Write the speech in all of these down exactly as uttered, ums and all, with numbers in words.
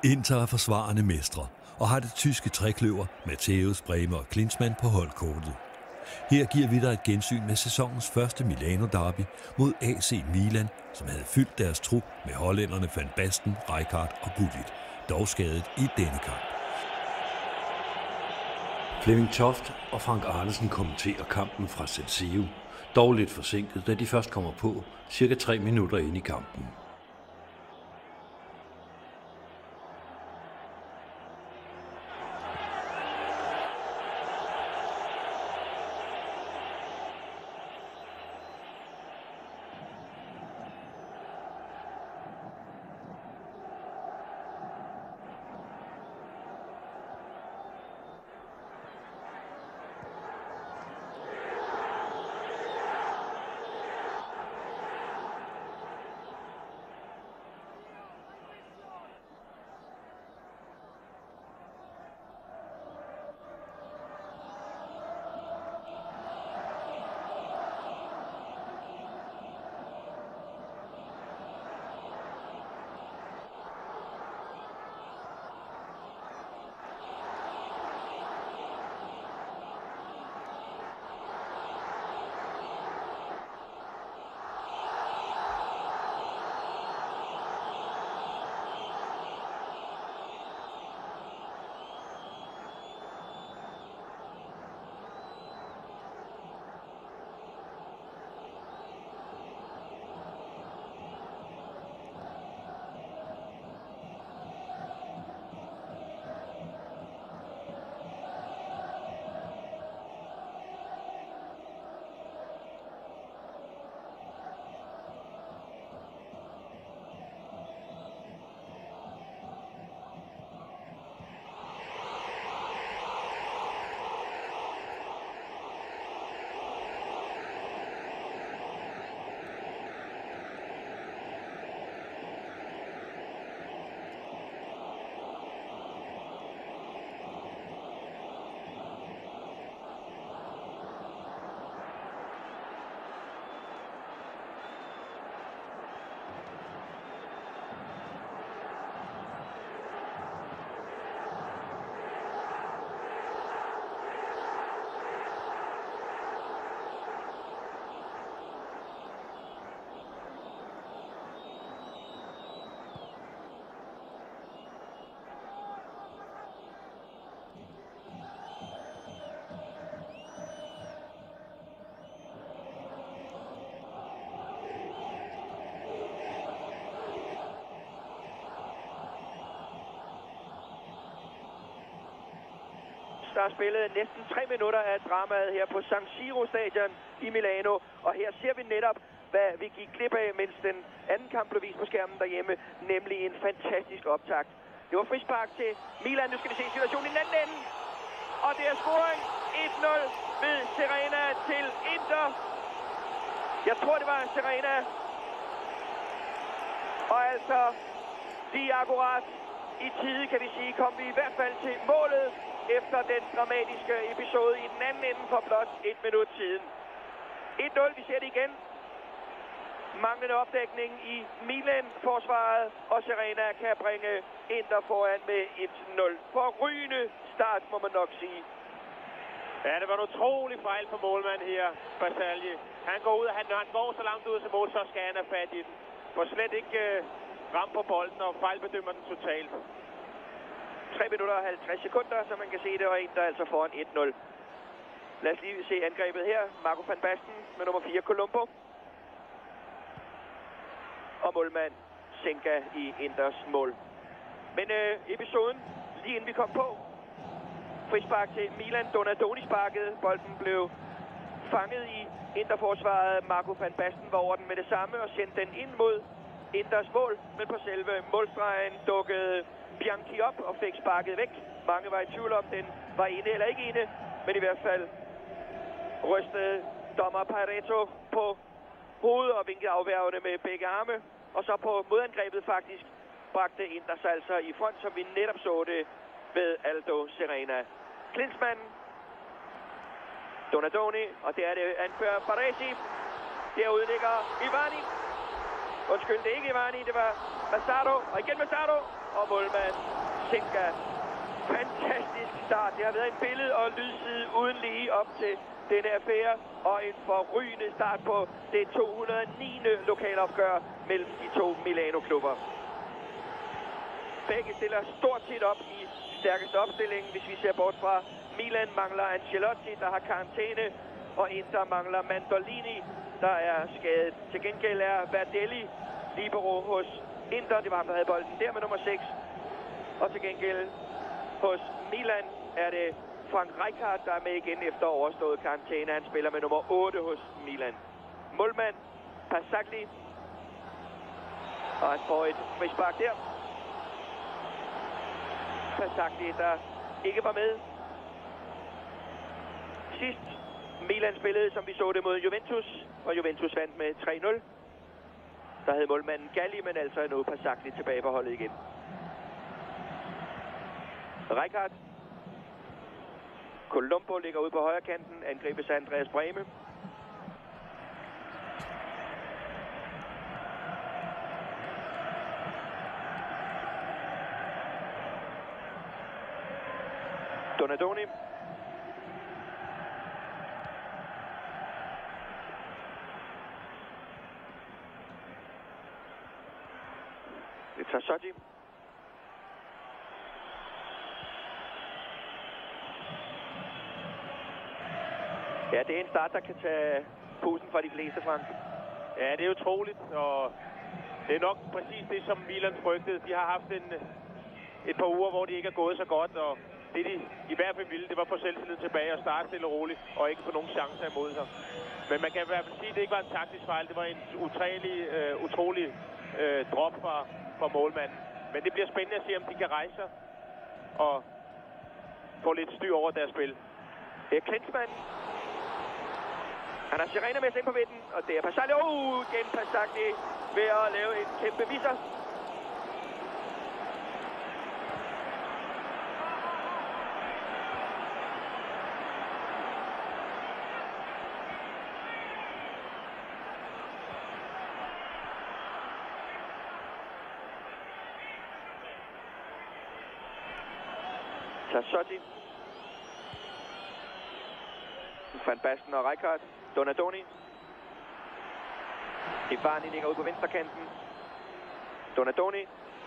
Inter er forsvarende mestre og har det tyske trekløver Matthäus, Bremer og Klinsmann på holdkortet. Her giver vi dig et gensyn med sæsonens første Milano-derby mod A C Milan, som havde fyldt deres trup med hollænderne Van Basten, Rijkaard og Gullit, dog skadet i denne kamp. Flemming Toft og Frank Arnesen kommenterer kampen fra San Siro, dog lidt forsinket, da de først kommer på cirka tre minutter ind i kampen. Der er spillet næsten tre minutter af dramaet her på San Siro stadion i Milano. Og her ser vi netop, hvad vi gik glip af, mens den anden kamp blev vist på skærmen derhjemme, nemlig en fantastisk optakt. Det var frispark til Milan. Nu skal vi se situationen i den anden ende. Og det er scoring et nul ved Serena til Inter. Jeg tror, det var Serena. Og altså, lige akkurat i tide, kan vi sige, kom vi i hvert fald til målet efter den dramatiske episode i den anden ende for blot et minut siden. et nul, vi ser det igen. Manglende opdækning i Milan-forsvaret, og Serena kan bringe Inter foran med et nul. Forrygende start, må man nok sige. Ja, det var en utrolig fejl på målmanden her, Basalje. Han går ud, og han, når han går så langt ud til mål, så skal han have fat i den. For slet ikke uh, ramt på bolden, og fejlbedømmer den totalt. tre minutter og halvtreds sekunder, så man kan se det, og Inter altså foran et nul. Lad os lige se angrebet her. Marco van Basten med nummer fire, Colombo. Og målmand Senka i Inters mål. Men øh, episoden, lige inden vi kom på, frispark til Milan, Donadoni sparkede. Bolden blev fanget i Interforsvaret. Marco van Basten var over den med det samme og sendte den ind mod Inters mål. Men på selve målstregen dukkede Bianchi op og fik sparket væk. Mange var i tvivl om, den var inde eller ikke inde. Men i hvert fald rystede dommer Pareto på hovedet og vinkede afværgende med begge arme. Og så på modangrebet faktisk bragte Inter sig altså i front, som vi netop så det ved Aldo Serena. Klinsmann, Donadoni, og det er det anfører Baresi. Derude ligger Ivani. Undskyld, det er ikke Ivani, det var Massaro. Og igen Massaro. og målmand Senga. Fantastisk start. Det har været en billede- og lydside uden lige op til denne affære, og en forrygende start på det to hundrede og niende lokalopgør mellem de to Milano-klubber. Begge stiller stort set op i stærkeste opstilling, hvis vi ser bort fra Milan mangler Ancelotti, der har karantæne, og Inter mangler Mandolini, der er skadet. Til gengæld er Verdelli libero hos Inter, det var ham, der havde bolden der med nummer seks. Og til gengæld hos Milan er det Frank Rijkaard, der er med igen efter overstået karantæne. Han spiller med nummer otte hos Milan. Målmand Pasagli, og han får et frispark der. Pasagli, der ikke var med sidst. Milan spillede, som vi så det, mod Juventus, og Juventus vandt med tre nul. Der havde målmanden Galli, men altså nu Pasagli tilbage på holdet igen. Rijkaard. Colombo ligger ude på højre kanten. Angribes af Andreas Brehme. Donadoni. Det tager Sotti. Ja, det er en start, der kan tage pusten fra de fleste, Frank. Ja, det er utroligt, og det er nok præcis det, som Milan frygtede. De har haft en, et par uger, hvor de ikke er gået så godt, og det de i hvert fald ville, det var at få selvtillid tilbage og starte stille og roligt, og ikke få nogen chancer imod sig. Men man kan i hvert fald sige, at det ikke var en taktisk fejl. Det var en utrolig, uh, utrolig uh, drop fra, fra målmanden. Men det bliver spændende at se, om de kan rejse sig og få lidt styr over deres spil. Det er Klinsmann. Han har sirener med sig ind på midten, og det er Pasagli. Oh, igen Pasagli ved at lave en kæmpe misser. Tassotti. Van Basten og Rijkaard. Donadoni. Ivani ligger ude på venstre kanten. Donadoni.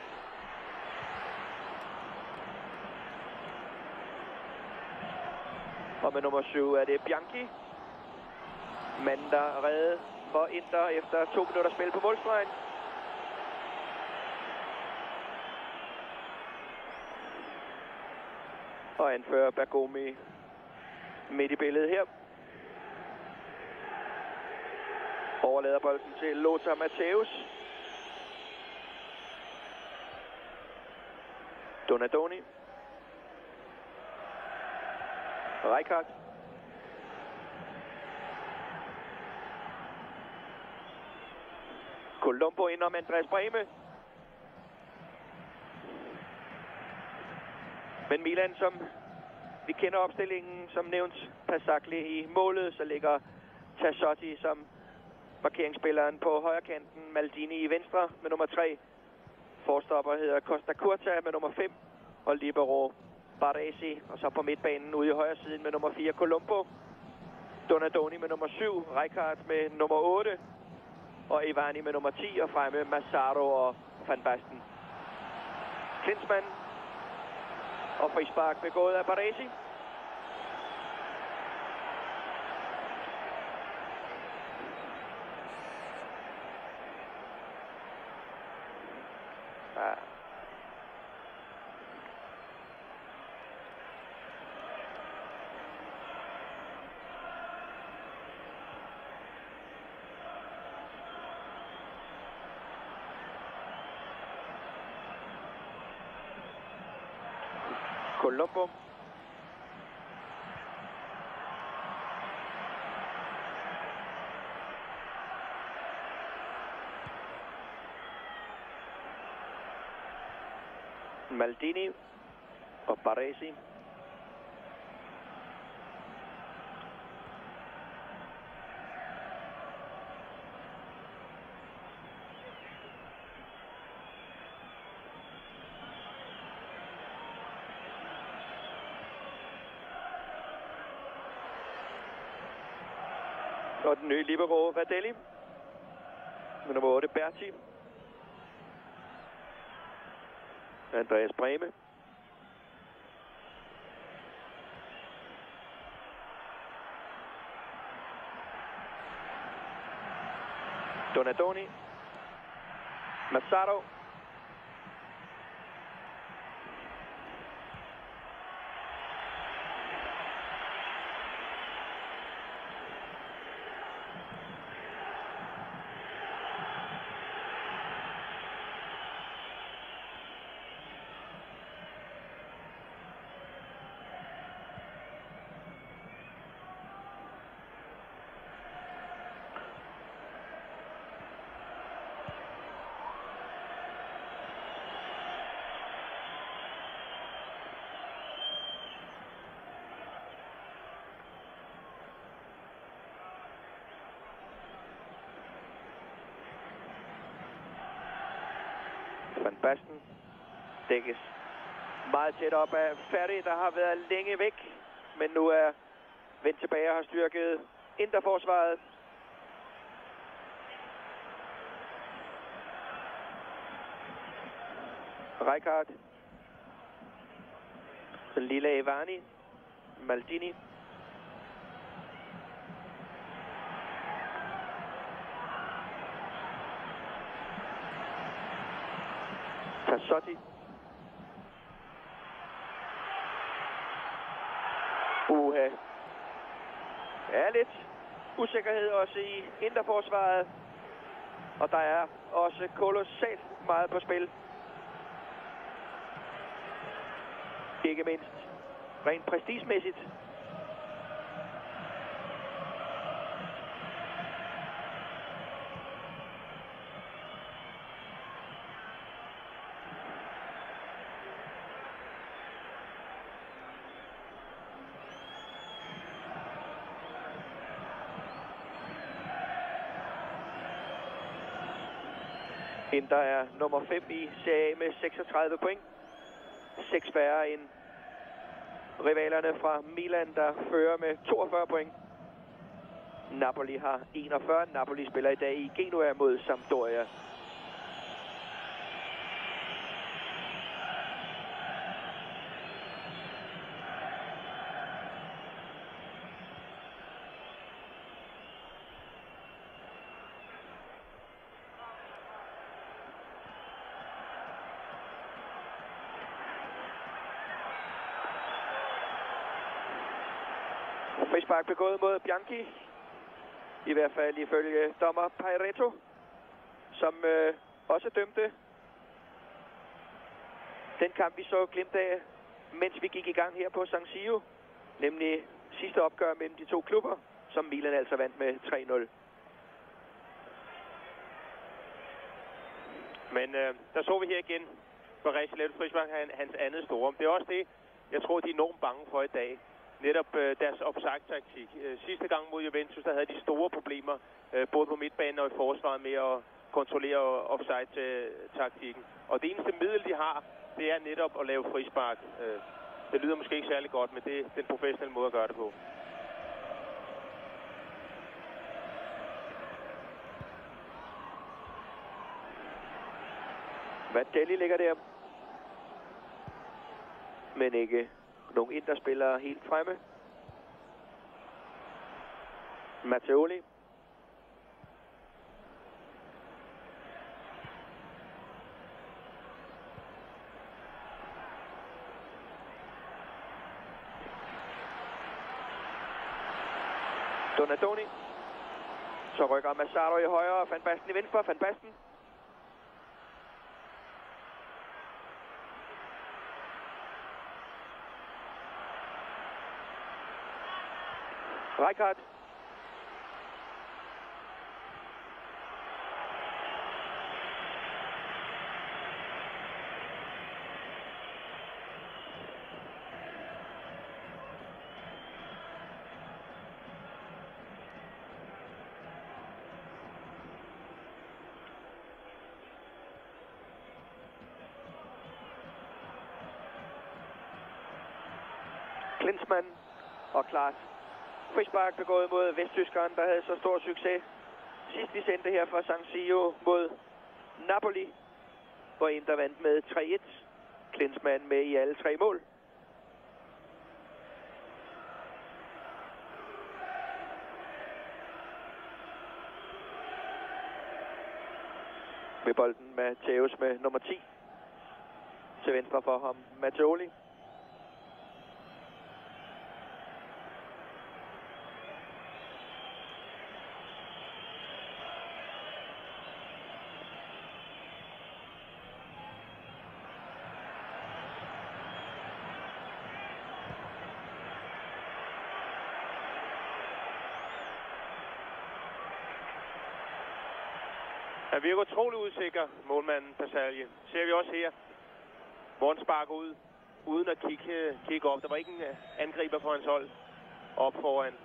Og med nummer syv er det Bianchi. Manden, der er reddet for Inter efter to minutter spil på målstregen. Og anfører Bergomi midt i billedet her. Overlader bolden til Lothar Matthäus. Donadoni. Rijkaard. Colombo ind om Andreas Brehme. Men Milan, som vi kender opstillingen, som nævnt, Pasagli i målet, så ligger Tassotti som markeringsspilleren på højre kanten, Maldini i venstre med nummer tre. Forstopper hedder Costa Curta med nummer fem, og libero Baresi, og så på midtbanen ude i højre siden med nummer fire Colombo. Donadoni med nummer syv, Rijkaard med nummer otte, og Ivani med nummer ti, og fremme Massaro og Van Basten. Klinsmann. Og frispark begået af Baresi. Ja. Colombo. Maldini og Baresi. Og den nye libero Verdelli. Med nummer otte Berti. Andreas Brehme. Donadoni. Mazzaro. Van Basten dækkes meget tæt op af Ferdi, der har været længe væk, men nu er vendt tilbage og har styrket interforsvaret. Rijkaard. Den lille Evani. Maldini. Tassotti. Uha. Er lidt usikkerhed også i interforsvaret. Og der er også kolossalt meget på spil. Ikke mindst rent prestigemæssigt. Inter er nummer fem i Serie A med seksogtredive point. seks færre end rivalerne fra Milan, der fører med toogfyrre point. Napoli har enogfyrre. Napoli spiller i dag i Genua mod Sampdoria. Frispark begået mod Bianchi. I hvert fald ifølge dommer Pairetto, som øh, også dømte den kamp, vi så glimt af, mens vi gik i gang her på San Siro. Nemlig sidste opgør mellem de to klubber, som Milan altså vandt med tre nul. Men øh, der så vi her igen, hvor Reci lavede frispark, hans andet store. Det er også det, jeg tror, de er enormt bange for i dag. Netop øh, deres offside-taktik. Øh, sidste gang mod Juventus, der havde de store problemer, øh, både på midtbanen og i forsvaret, med at kontrollere offside-taktikken. Og det eneste middel, de har, det er netop at lave frispark. Øh, det lyder måske ikke særlig godt, men det er den professionelle måde at gøre det på. Verdelli ligger der, men ikke nogen interspillere helt fremme. Matteoli. Donadoni. Så rykker Mazzaro i højre og Van Basten i venstre. Van Basten. Rijkaard. Klinsmann og Klaas Frispark begået mod vesttyskeren, der havde så stor succes sidst vi sendte her fra San Siro mod Napoli, hvor Inter vandt med tre et. Klinsmann med i alle tre mål. Ved bolden Matthäus med nummer ti. Til venstre for ham Mattioli. Han virker utrolig usikker, målmanden Basalje. Ser vi også her, hvor han sparker ud, uden at kigge, kigge op. Der var ikke en angriber på hans hold op foran.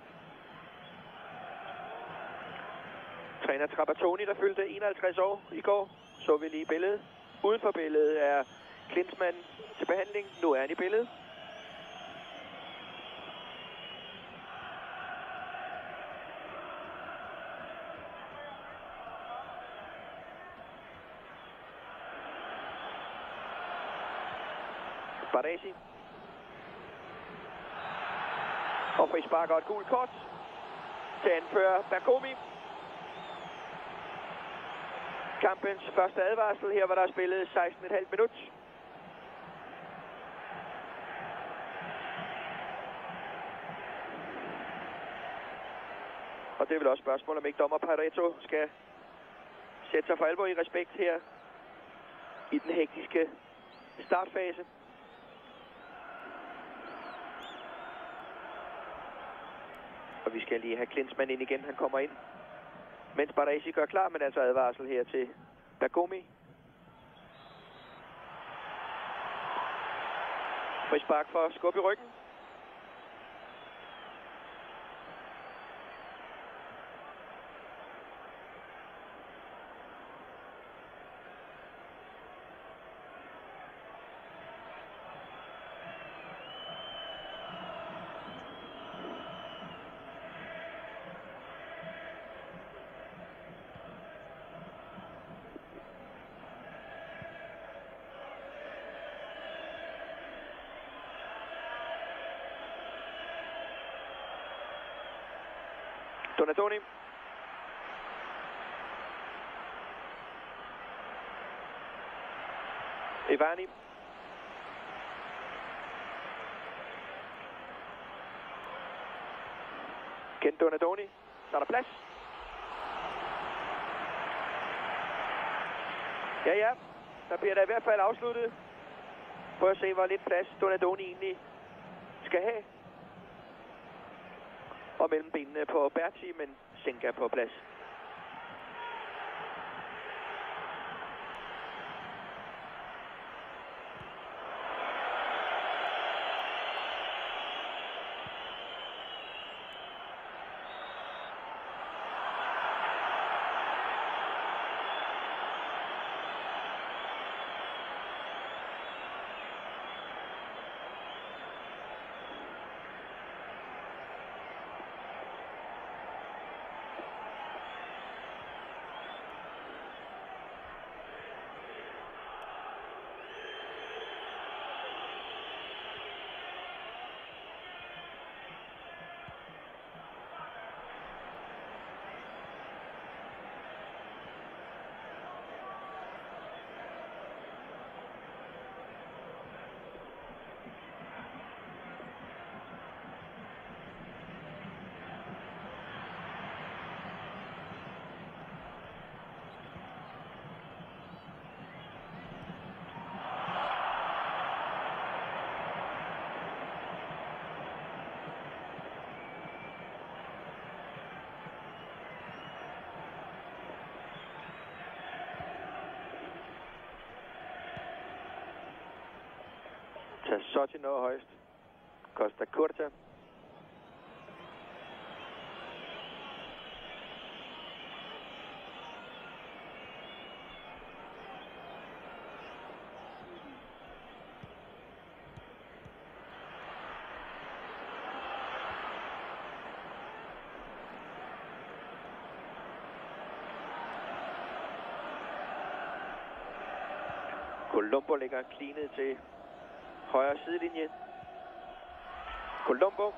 Træner Trapattoni, der fyldte enoghalvtreds år i går, så vi lige billedet. Uden for billedet er Klinsmann til behandling. Nu er han i billedet. Baresi. Og frispark og et gult kort til anfører Bergomi. Kampens første advarsel. Her var der spillet seksten komma fem minut. Og det er vel også spørgsmål, om ikke dommer Pareto skal sætte sig for alvor i respekt her i den hektiske startfase. Og vi skal lige have Klinsmann ind igen. Han kommer ind, mens Baresi gør klar, men altså advarsel her til Bergomi. Frispark for skub i ryggen. Donadoni. Ivani. Ken Donadoni. Så er der plads. Ja, ja. Der bliver der i hvert fald afsluttet. Prøv at se, hvor lidt plads Donadoni egentlig skal have. Og mellem benene på Berti, men Senga på plads. Tassotti når højst. Costa Curta. Colombo lægger klinet til højre sidelinje. Colombo.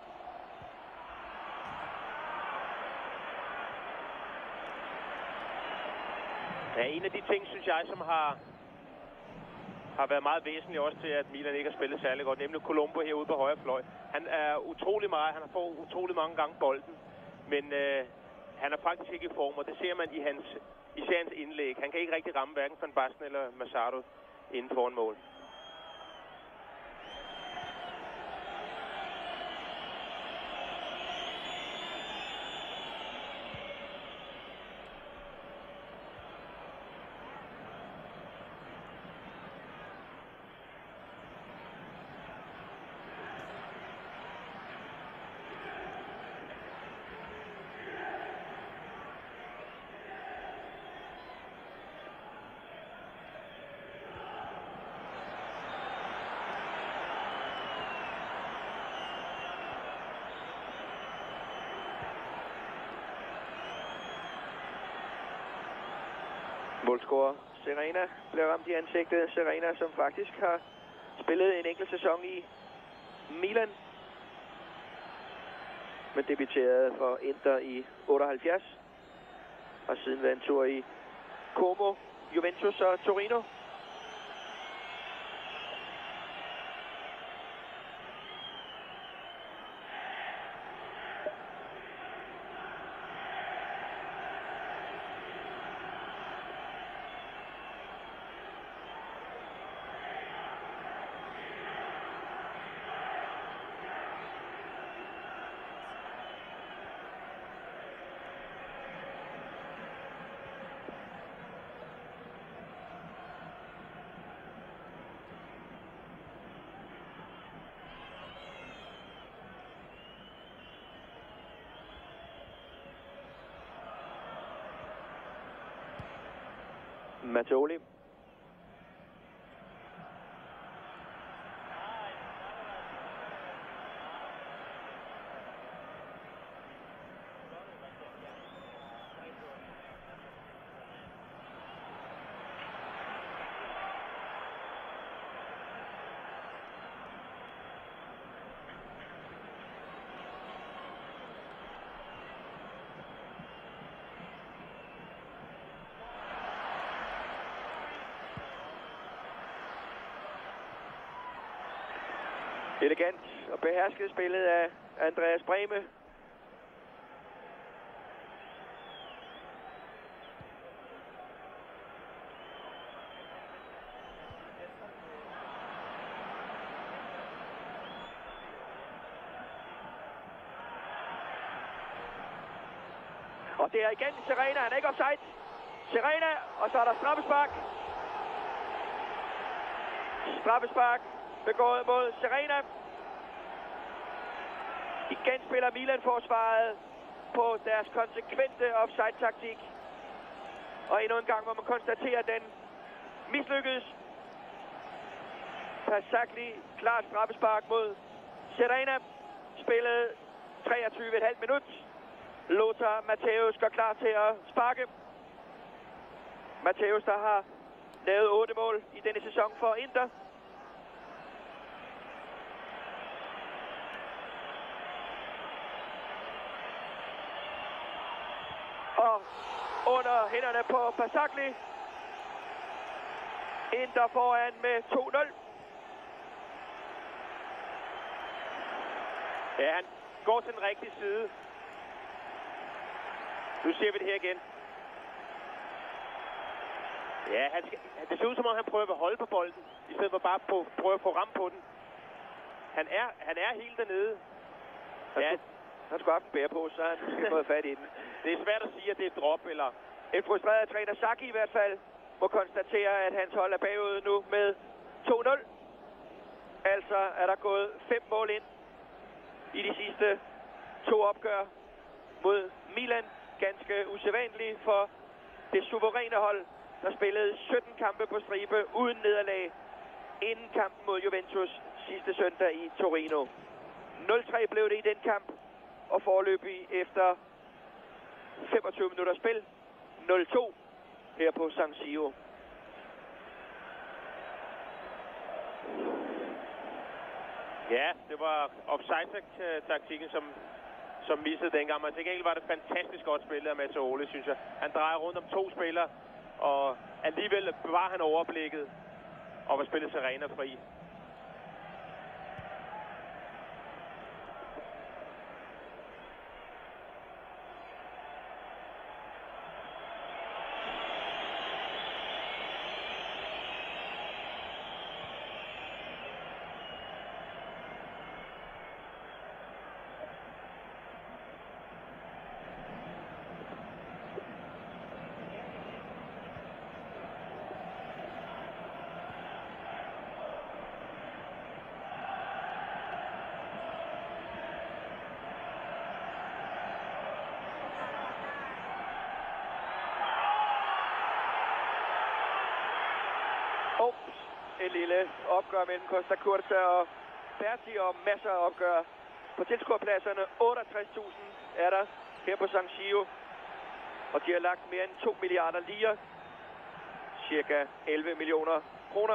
Ja, en af de ting, synes jeg, som har, har været meget væsentligt også til, at Milan ikke har spillet særlig godt, nemlig Colombo herude på højre fløj. Han er utrolig meget, han har fået utrolig mange gange bolden, men øh, han er faktisk ikke i form, og det ser man i hans, især hans indlæg. Han kan ikke rigtig ramme hverken Van Basten eller Massaro inden foran mål. Målscorer Serena bliver ramt i ansigtet. Serena, som faktisk har spillet en enkelt sæson i Milan, men debuterede for Inter i otteoghalvfjerds. Og siden været en tur i Como, Juventus og Torino. Matteoli. Elegant og behersket spillet af Andreas Brehme. Og det er igen Serena, han er ikke offside. Serena, og så er der straffespark. Straffespark begået mod Serena. Igen spiller Milan-forsvaret på deres konsekvente offside-taktik. Og endnu en gang må man konstatere, at den mislykkedes. Pasacli, klart straffespark mod Serena. Spillet treogtyve komma fem minut. Lothar Matthäus går klar til at sparke. Matthäus, der har lavet otte mål i denne sæson for Inter. Og under hænderne på Pasacli. Inter foran med to nul. Ja, han går til den rigtige side. Nu ser vi det her igen. Ja, han skal, det ser ud som om, han prøver at holde på bolden, i stedet for bare at prøve at få ram på den. Han er, han er helt dernede. Han, ja. skulle, han skulle have haft en bære på, så han ikke fået fat i den. Det er svært at sige, at det er et drop, eller... En frustreret træner Saki i hvert fald må konstatere, at hans hold er bagud nu med to nul. Altså er der gået fem mål ind i de sidste to opgør mod Milan. Ganske usædvanligt for det suveræne hold, der spillede sytten kampe på stribe uden nederlag inden kampen mod Juventus sidste søndag i Torino. nul tre blev det i den kamp, og foreløbig efter femogtyve minutter spil nul to her på San Siro. Ja, det var offside-taktikken, som, som missede dengang. Men til gengæld var det fantastisk godt spillet af Matteoli, synes jeg. Han drejer rundt om to spillere, og alligevel bevarer han overblikket og var spillet Serena fri. Et lille opgør mellem Costa Curta og Berti, og masser af opgør på tilskuerpladserne. otteogtres tusind er der her på San Siro, og de har lagt mere end to milliarder lire, cirka elleve millioner kroner.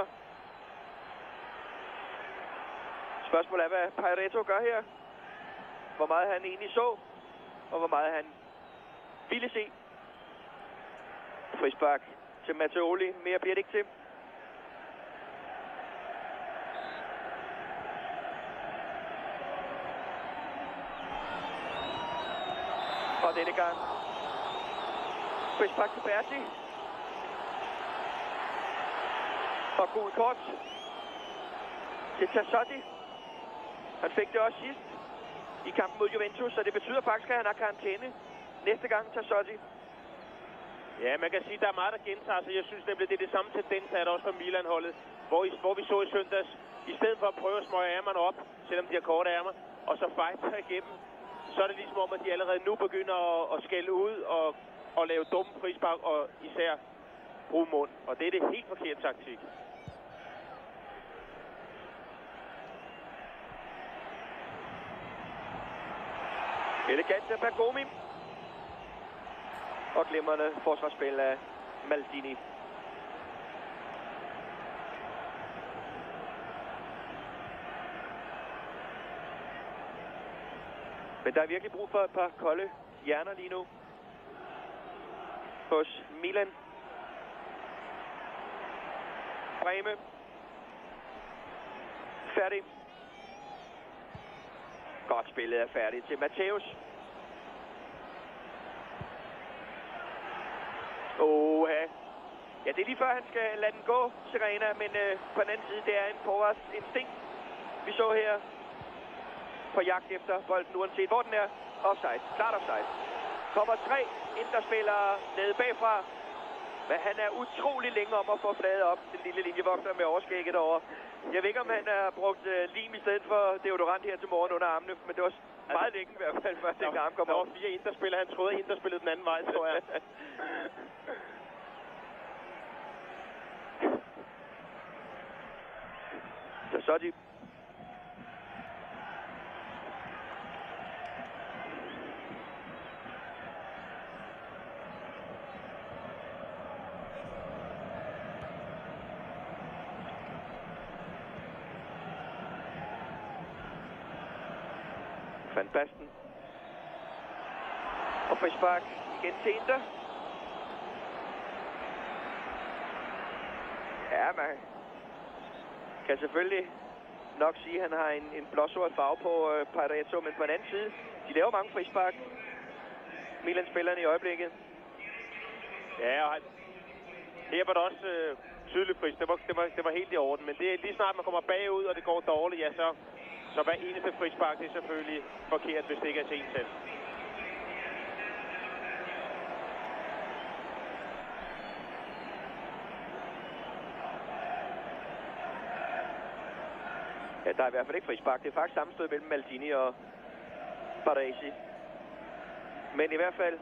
Spørgsmålet er, hvad Pareto gør her. Hvor meget han egentlig så, og hvor meget han ville se. Frispark til Matteoli. Mere bliver det ikke til. Og denne gang frispark til Berti. Og gul kort til Tassotti. Han fik det også sidst i kampen mod Juventus, så det betyder faktisk, at han har karantæne næste gang, Tassotti. Ja, man kan sige, at der er meget, der gentager sig. Jeg synes nemlig, det er det samme tendens, der er også for Milan-holdet, hvor, I, hvor vi så i søndags, i stedet for at prøve at smøge ærmerne op, selvom de har korte ærmer, og så fight sig igennem, så er det ligesom om, at de allerede nu begynder at, at skælde ud og, og lave dumme frispark, og især bruge mund. Og det er det helt forkerte taktik. Elegant af Bergomi. Og glimrende forsvarsspil af Maldini. Men der er virkelig brug for et par kolde hjerner lige nu hos Milan. Breme. Færdig. Godt spillet er færdigt til Matthäus. Åh, ja. Ja, det er lige før, han skal lade den gå, Serena, men øh, på den anden side, det er en forwards instinkt. Vi så her på jagt efter bolden, uanset hvor den er. Offside. Klart offside. Kommer tre interspillere nede bagfra. Men han er utrolig længe om at få fladet op, den lille linjevogter med overskægget over. Jeg ved ikke, om han har brugt uh, lim i stedet for deodorant her til morgen under armene, men det var meget altså, længe i hvert fald, før den arm kom op. Der var fire interspillere, han troede, at interspillede den anden vej, tror jeg. Så så er de... Van Basten. Og frispark igen til Inter. Ja, man kan selvfølgelig nok sige, at han har en, en blåsort farve på øh, Pareto, men på den anden side, de laver mange frispark. Milan-spillerne i øjeblikket. Ja, og han... her var det også øh, tydeligt fris. Det var, det, var, det var helt i orden, men det er lige snart, man kommer bagud, og det går dårligt, ja, så... Så hver eneste frispark, det er selvfølgelig forkert, hvis det ikke er til en selv. Ja, der er i hvert fald ikke frispark. Det er faktisk sammenstød mellem Maldini og Baresi. Men i hvert fald,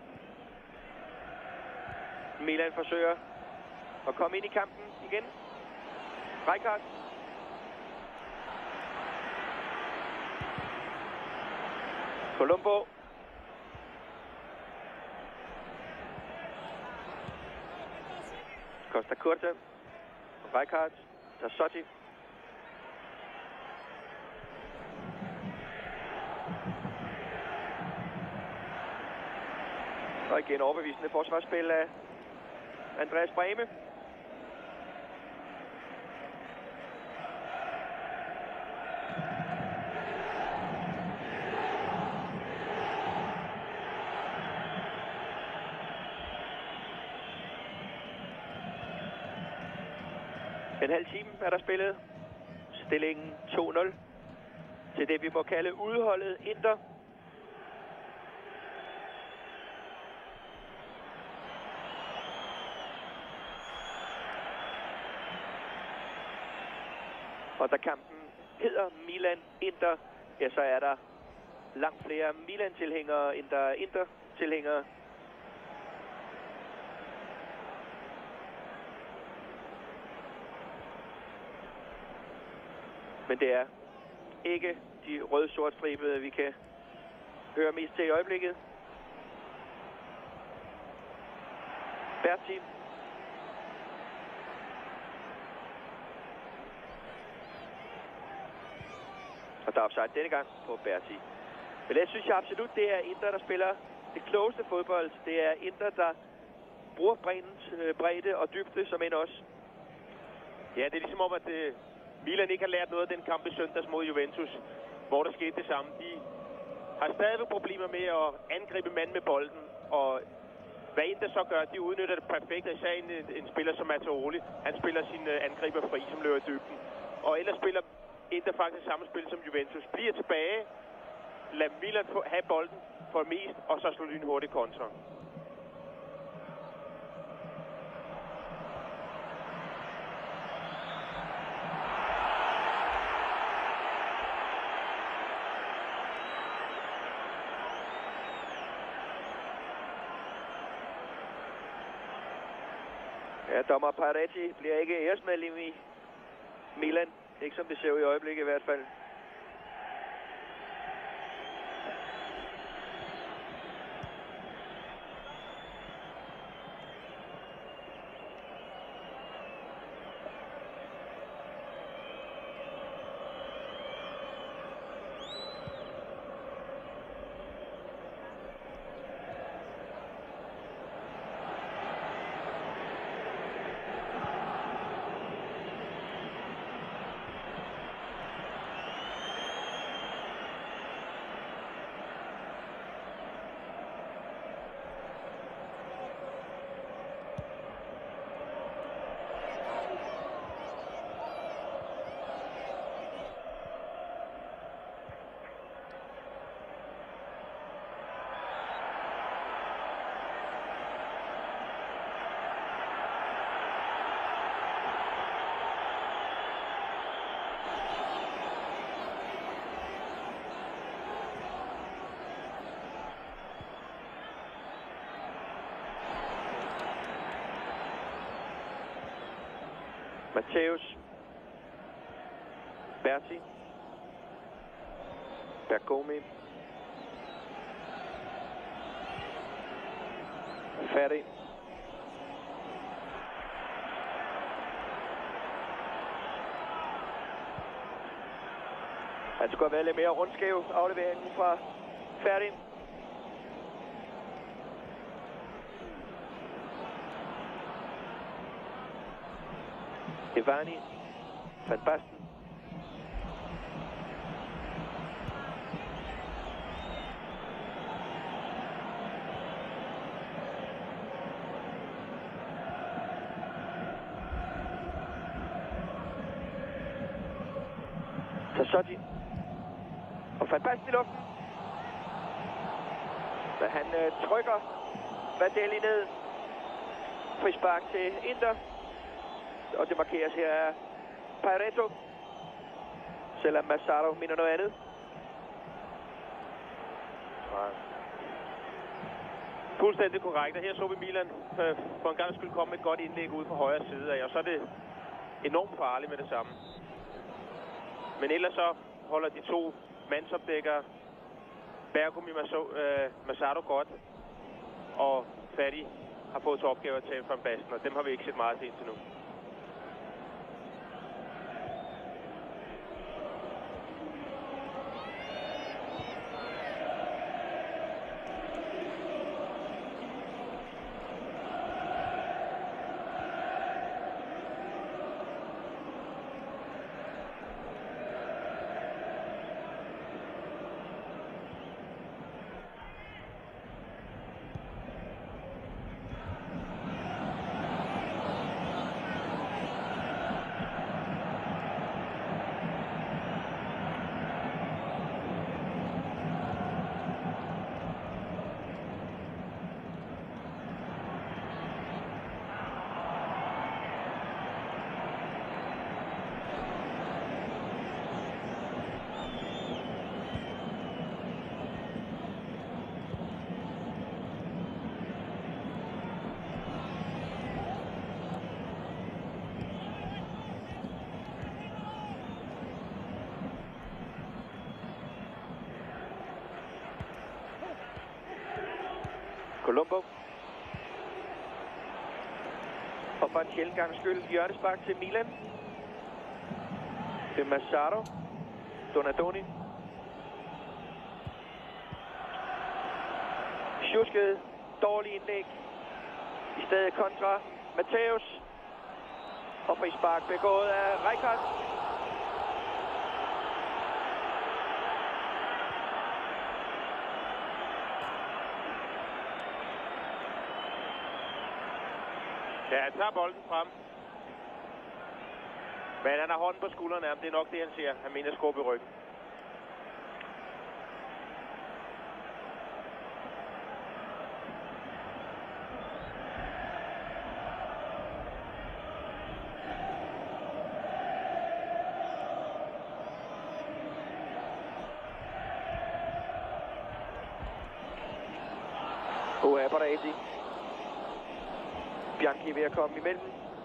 Milan forsøger at komme ind i kampen igen. Rijkaard. Colombo. Costa Curta. Rijkaard. Tassotti. Og igen overbevisende forsvarsspil af Andreas Brehme. En halv time er der spillet. Stillingen to nul til det, vi må kalde udholdet Inter. Og da kampen hedder Milan-Inter, ja, så er der langt flere Milan-tilhængere, end der er Inter-tilhængere. Men det er ikke de rød-sort-stribede, vi kan høre mest til i øjeblikket. Berti. Og der er offside denne gang på Berti. Men jeg synes jeg absolut, det er Inter, der spiller det klogeste fodbold. Det er Inter, der bruger bredens bredde og dybde, som end også. Ja, det er ligesom om, at uh, Milan ikke har lært noget af den kamp i søndags mod Juventus, hvor der skete det samme. De har stadig problemer med at angribe mand med bolden, og hvad Inter så gør, de udnytter det perfekt. Især en, en spiller som Mattaoli. Han spiller sine uh, angriber fri, som løber i dybden. Og ellers spiller Inter faktisk samme spil som Juventus. Bliver tilbage, lad Milan få, have bolden for mest, og så slå lynhurtigt kontra. Ja, dommer Parati bliver ikke æresmedlem i Milan. Ikke som det ser ud i øjeblikket i hvert fald. Matthäus, Berti, Bergomi, Ferri, han skulle have været lidt mere rundskæv afleveringen fra Ferri. Ivani, Van Basten. Tassotti. Og Van Basten i luften. Men han øh, trykker Vardelli ned. Frispark til Inter. Og det markeres her af Pareto, selvom Massaro mener noget andet. Fuldstændig korrekt, og her så vi Milan for en gang skyld komme med et godt indlæg ude på højre side af, og så er det enormt farligt med det samme. Men ellers så holder de to mandsopdækkere, Bergomi Massaro godt, og Fati har fået til opgave at tage Van Basten, og dem har vi ikke set meget til indtil nu. Colombo. Og for en sjældent gang skyld hjørnespark til Milan. Det er Massaro. Donadoni. Sjusket. Dårlig indlæg. I stedet kontra Matthäus. Og frispark begået af Rijkaard. Ja, han tager bolden frem. Men han har hånden på skuldrene. Det er nok det, han siger. Han mener skub i ryggen. Uha, Baresi. Bianchi ved at komme imellem.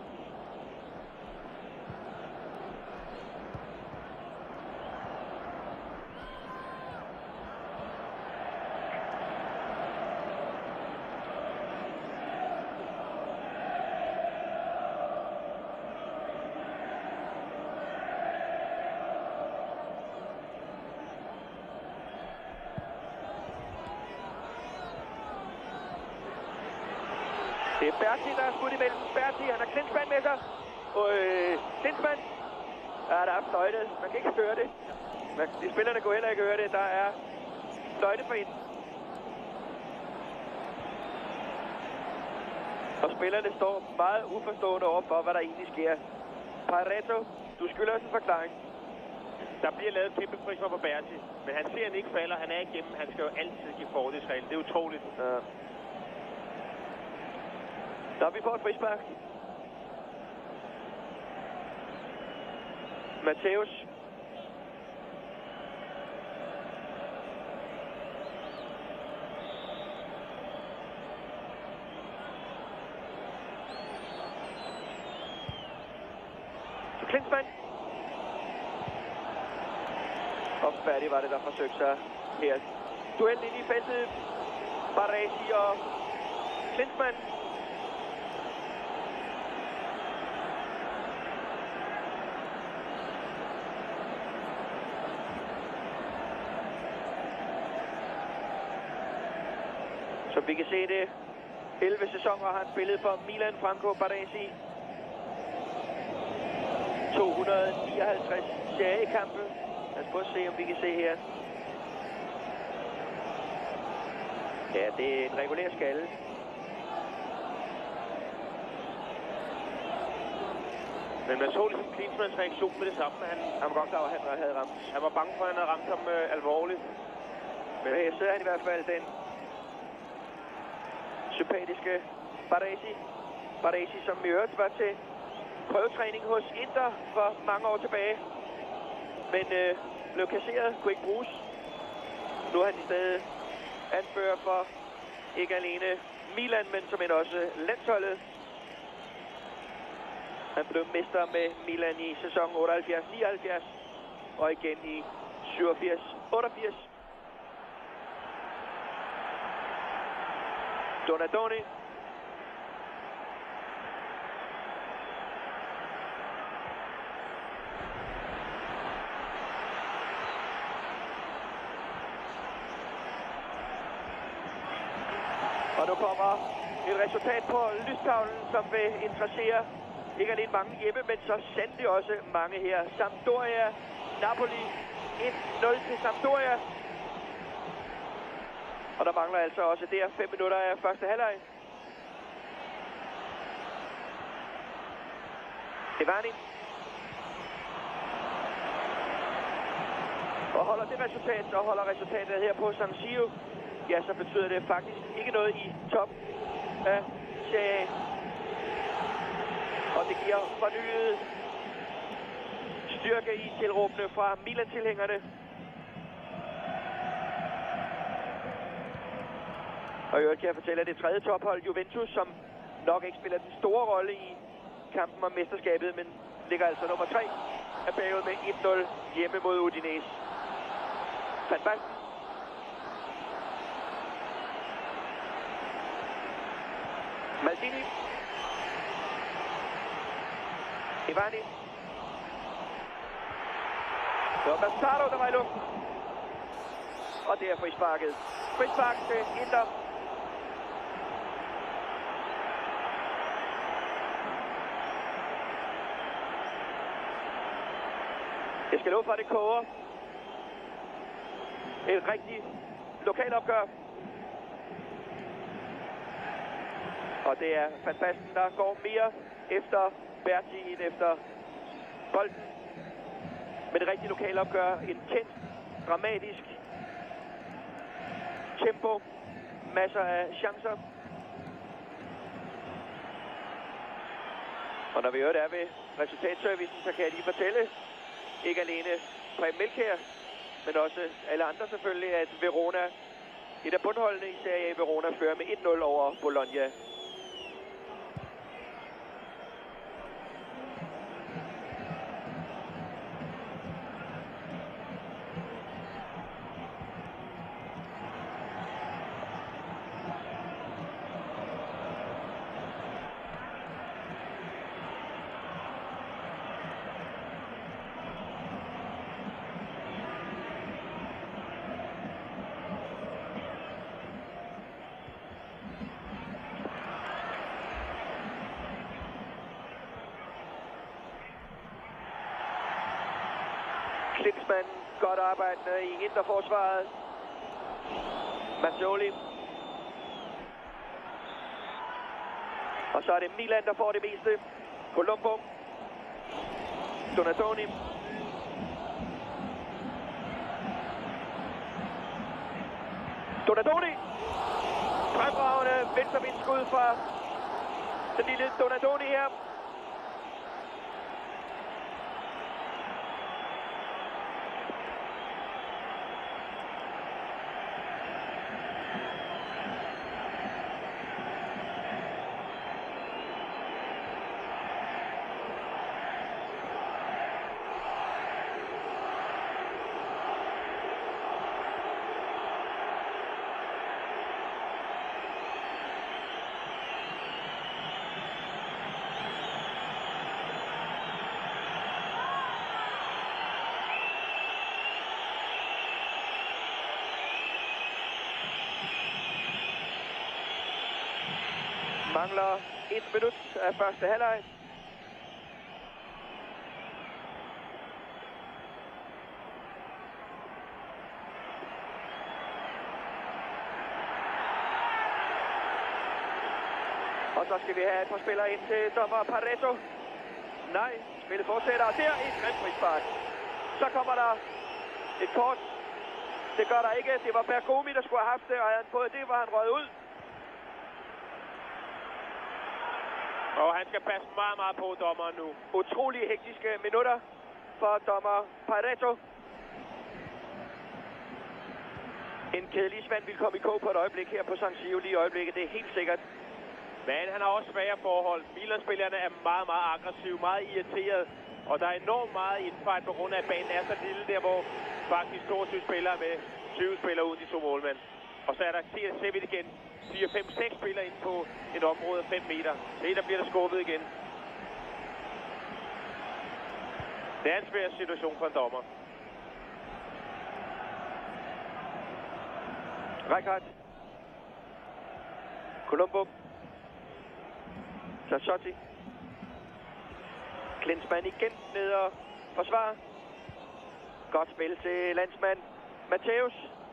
Det er Berti, der er skudt imellem. Berti, han har Klinsmann med sig. Og øh, Klinsmann. Ja, der er fløjtet. Man kan ikke høre det. Men de spillerne kunne heller ikke høre det. Der er fløjte for hende. Og spillerne står meget uforstående over for, hvad der egentlig sker. Pareto, du skylder os en forklaring. Der bliver lavet kæmpe frispark på Berti. Men han ser, at han ikke falder. Han er igennem. Han skal jo altid give fordelsregel. Det er utroligt. Ja. Der vi får et frispark. Matthäus. Klinsmann. Og færdig var det, der forsøgte sig her. Duel ind i feltet. Baresi og Klinsmann. Som vi kan se det, elleve sæsoner har han spillet for Milan. Franco Baresi. to hundrede nioghalvtreds seriekampe. Lad os prøve at se, om vi kan se her. Ja, det er en regulær skalle. Men man så ligesom Klinsmanns reaktion med det samme. Han, Han var godt klar, at han havde ramt. han var bange for, at han havde ramt ham øh, alvorligt. Men her sidder han i hvert fald den sympatiske Baresi. Baresi, som i øvrigt var til prøvetræning hos Inter for mange år tilbage. Men øh, blev kasseret, kunne ikke bruges. Nu er han i stedet anfører for ikke alene Milan, men som end også landsholdet. Han blev mester med Milan i sæsonen otteoghalvfjerds nioghalvfjerds og igen i syvogfirs otteogfirs. Donadoni. Og nu kommer et resultat på lystavlen, som vil interessere ikke alene mange hjemme, men så sandelig også mange her. Sampdoria, Napoli, et nul til Sampdoria. Og der mangler altså også der fem minutter af første halvleg. Evani. Og holder det resultat, og holder resultatet her på San Siro, ja, så betyder det faktisk ikke noget i top af Serie A. Og det giver fornyet styrke i tilråbene fra Milan-tilhængerne. Og i øvrigt kan jeg fortælle, at det tredje tophold, Juventus, som nok ikke spiller den store rolle i kampen om mesterskabet, men ligger altså nummer tre, er bagud med et nul hjemme mod Udinese. Van Basten. Maldini. Ivani. Det var Massaro, der var i luften. Og det er frisparket. Frispark til Inter. Jeg skal love for, at det koger. Et rigtigt lokalopgør. Og det er Van Basten, der går mere efter Berti end efter bolden. Men et rigtigt lokalopgør. Intens, dramatisk tempo. Masser af chancer. Og når vi hører det er ved resultatservicen, så kan jeg lige fortælle, ikke alene Preben Melkjær, men også alle andre selvfølgelig, at Verona, et af bundholdene i Serie A, Verona fører med et nul over Bologna. Klinsmann, godt arbejdende i Interforsvaret. Mazzoli. Og så er det Milan, der får det meste. Colombo. Donatoni. Donatoni. Fremragende venstrevindskud fra den lille Donatoni her. Mangler et minut af første halvleg. Og så skal vi have et par spillere ind til dommer Pareto. Nej, spillet fortsætter, og der et grimt frispark. Så kommer der et kort. Det gør der ikke. Det var Bergomi, der skulle have haft det, og havde han fået det, var han røget ud. Og han skal passe meget, meget på dommeren nu. Utrolig hektiske minutter for dommer Pareto. En kedelig svand vil komme i kog på et øjeblik her på San Siro lige i øjeblikket. Det er helt sikkert. Men han har også svære forhold. Milan-spillerne er meget, meget aggressive, meget irriteret. Og der er enormt meget indfight på grund af, at banen er så lille der, hvor faktisk toogtyve spillere med tyve spillere uden de to målmænd. Og så er der ser vi det igen. fire, fem, seks spillere ind på et område af fem meter. Det der bliver der skubbet igen. Det er en svær situation for en dommer. Rijkaard. Colombo. Sassotti. Klinsmann igen ned og forsvarer. Godt spil til landsmand Matthäus.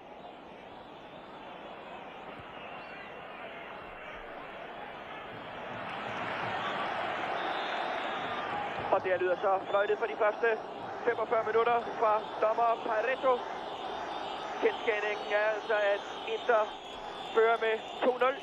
Og der lyder så fløjtet for de første femogfyrre minutter fra dommer Pareto. Kendsgerningen er altså, at Inter fører med to nul.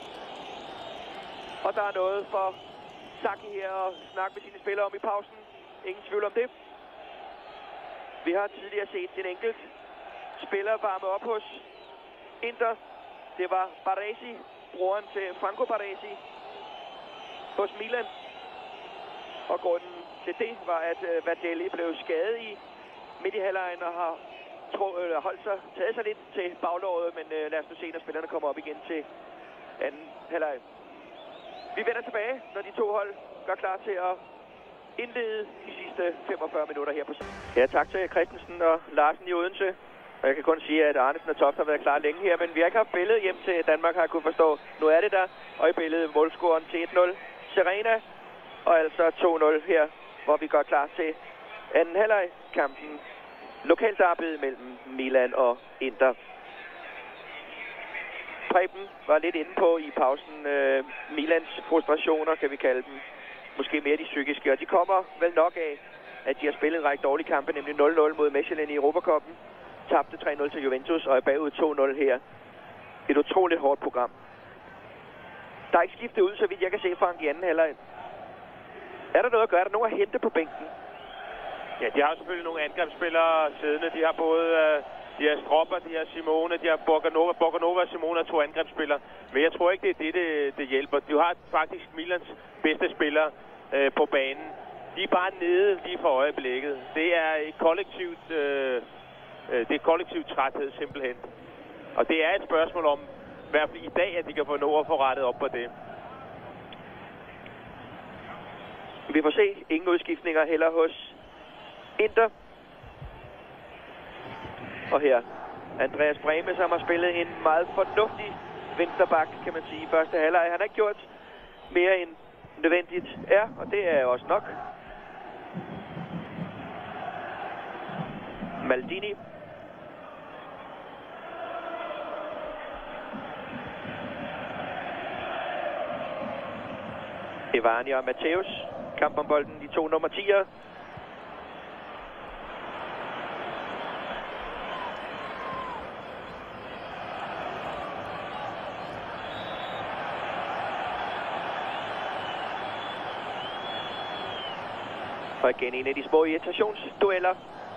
Og der er noget for Saki her at snakke med sine spillere om i pausen. Ingen tvivl om det. Vi har tidligere set en enkelt spiller varme op hos Inter. Det var Baresi, broren til Franco Baresi, hos Milan. Og grunden til det var, at uh, Verdelli blev skadet i midt i halvlejen og har tro, øh, holdt sig, taget sig lidt til baglåret. Men uh, lad os nu se, når spillerne kommer op igen til anden halvleg. Vi vender tilbage, når de to hold gør klar til at indlede de sidste femogfyrre minutter her på. Ja, tak til Christensen og Larsen i Odense. Og jeg kan kun sige, at Arnesen og Toft har været klar længe her, men vi har ikke haft billedet hjem til Danmark, har jeg kunne forstå. Nu er det der, og i billedet målscoren til et nul. Serena, og altså to nul her, hvor vi går klar til anden halvleg kampen. Lokalderbyet mellem Milan og Inter. Preben var lidt inde på i pausen øh, Milans frustrationer, kan vi kalde dem. Måske mere de psykiske, og de kommer vel nok af, at de har spillet en række dårlige kampe, nemlig nul nul mod Michelin i Europacuppen. Tabte tre nul til Juventus og er bagud to nul her. Et utroligt hårdt program. Der er ikke skiftet ud, så vidt jeg kan se, Frank, i anden halvleg. Er der noget at gøre? Er der nogen at hente på bænken? Ja, de har selvfølgelig nogle angrebsspillere siddende. De har både uh, de har Stropper, de har Simone, de har Borganova. Borganova og Simone er to angrebsspillere. Men jeg tror ikke, det er det, det, det hjælper. De har faktisk Milans bedste spillere uh, på banen. De er bare nede lige for øjeblikket. Det er et kollektivt, uh, det er kollektivt træthed simpelthen. Og det er et spørgsmål om, i hvert fald i dag, at de kan få nå at få rettet op på det. Vi får se ingen udskiftninger heller hos Inter. Og her Andreas Brehme, som har spillet en meget fornuftig vensterbak, kan man sige, i første halvleg. Han har ikke gjort mere end nødvendigt er, og det er også nok. Maldini. Evani og Matthäus. Kamp om bolden, de to nummer ti'er. Og igen en af de små irritationsdueller,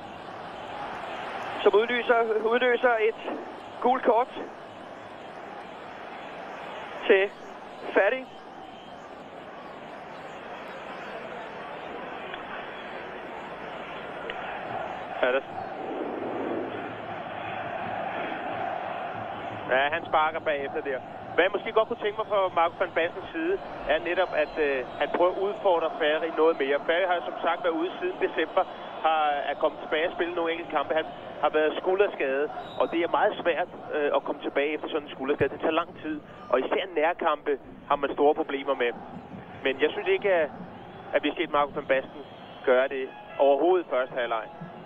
som udløser, udløser et gult kort til Fati. Ja, det. Ja, han sparker bagefter der. Hvad jeg måske godt kunne tænke mig fra Marco van Bastens side, er netop, at øh, han prøver at udfordre Ferri noget mere. Ferri har som sagt været ude siden december, har, er kommet tilbage og spillet nogle enkelte kampe. Han har været skulderskadet, og det er meget svært øh, at komme tilbage efter sådan en skulderskade. Det tager lang tid, og især nærkampe har man store problemer med. Men jeg synes ikke, at, at vi har set Marco van Basten gøre det overhovedet første halvleg.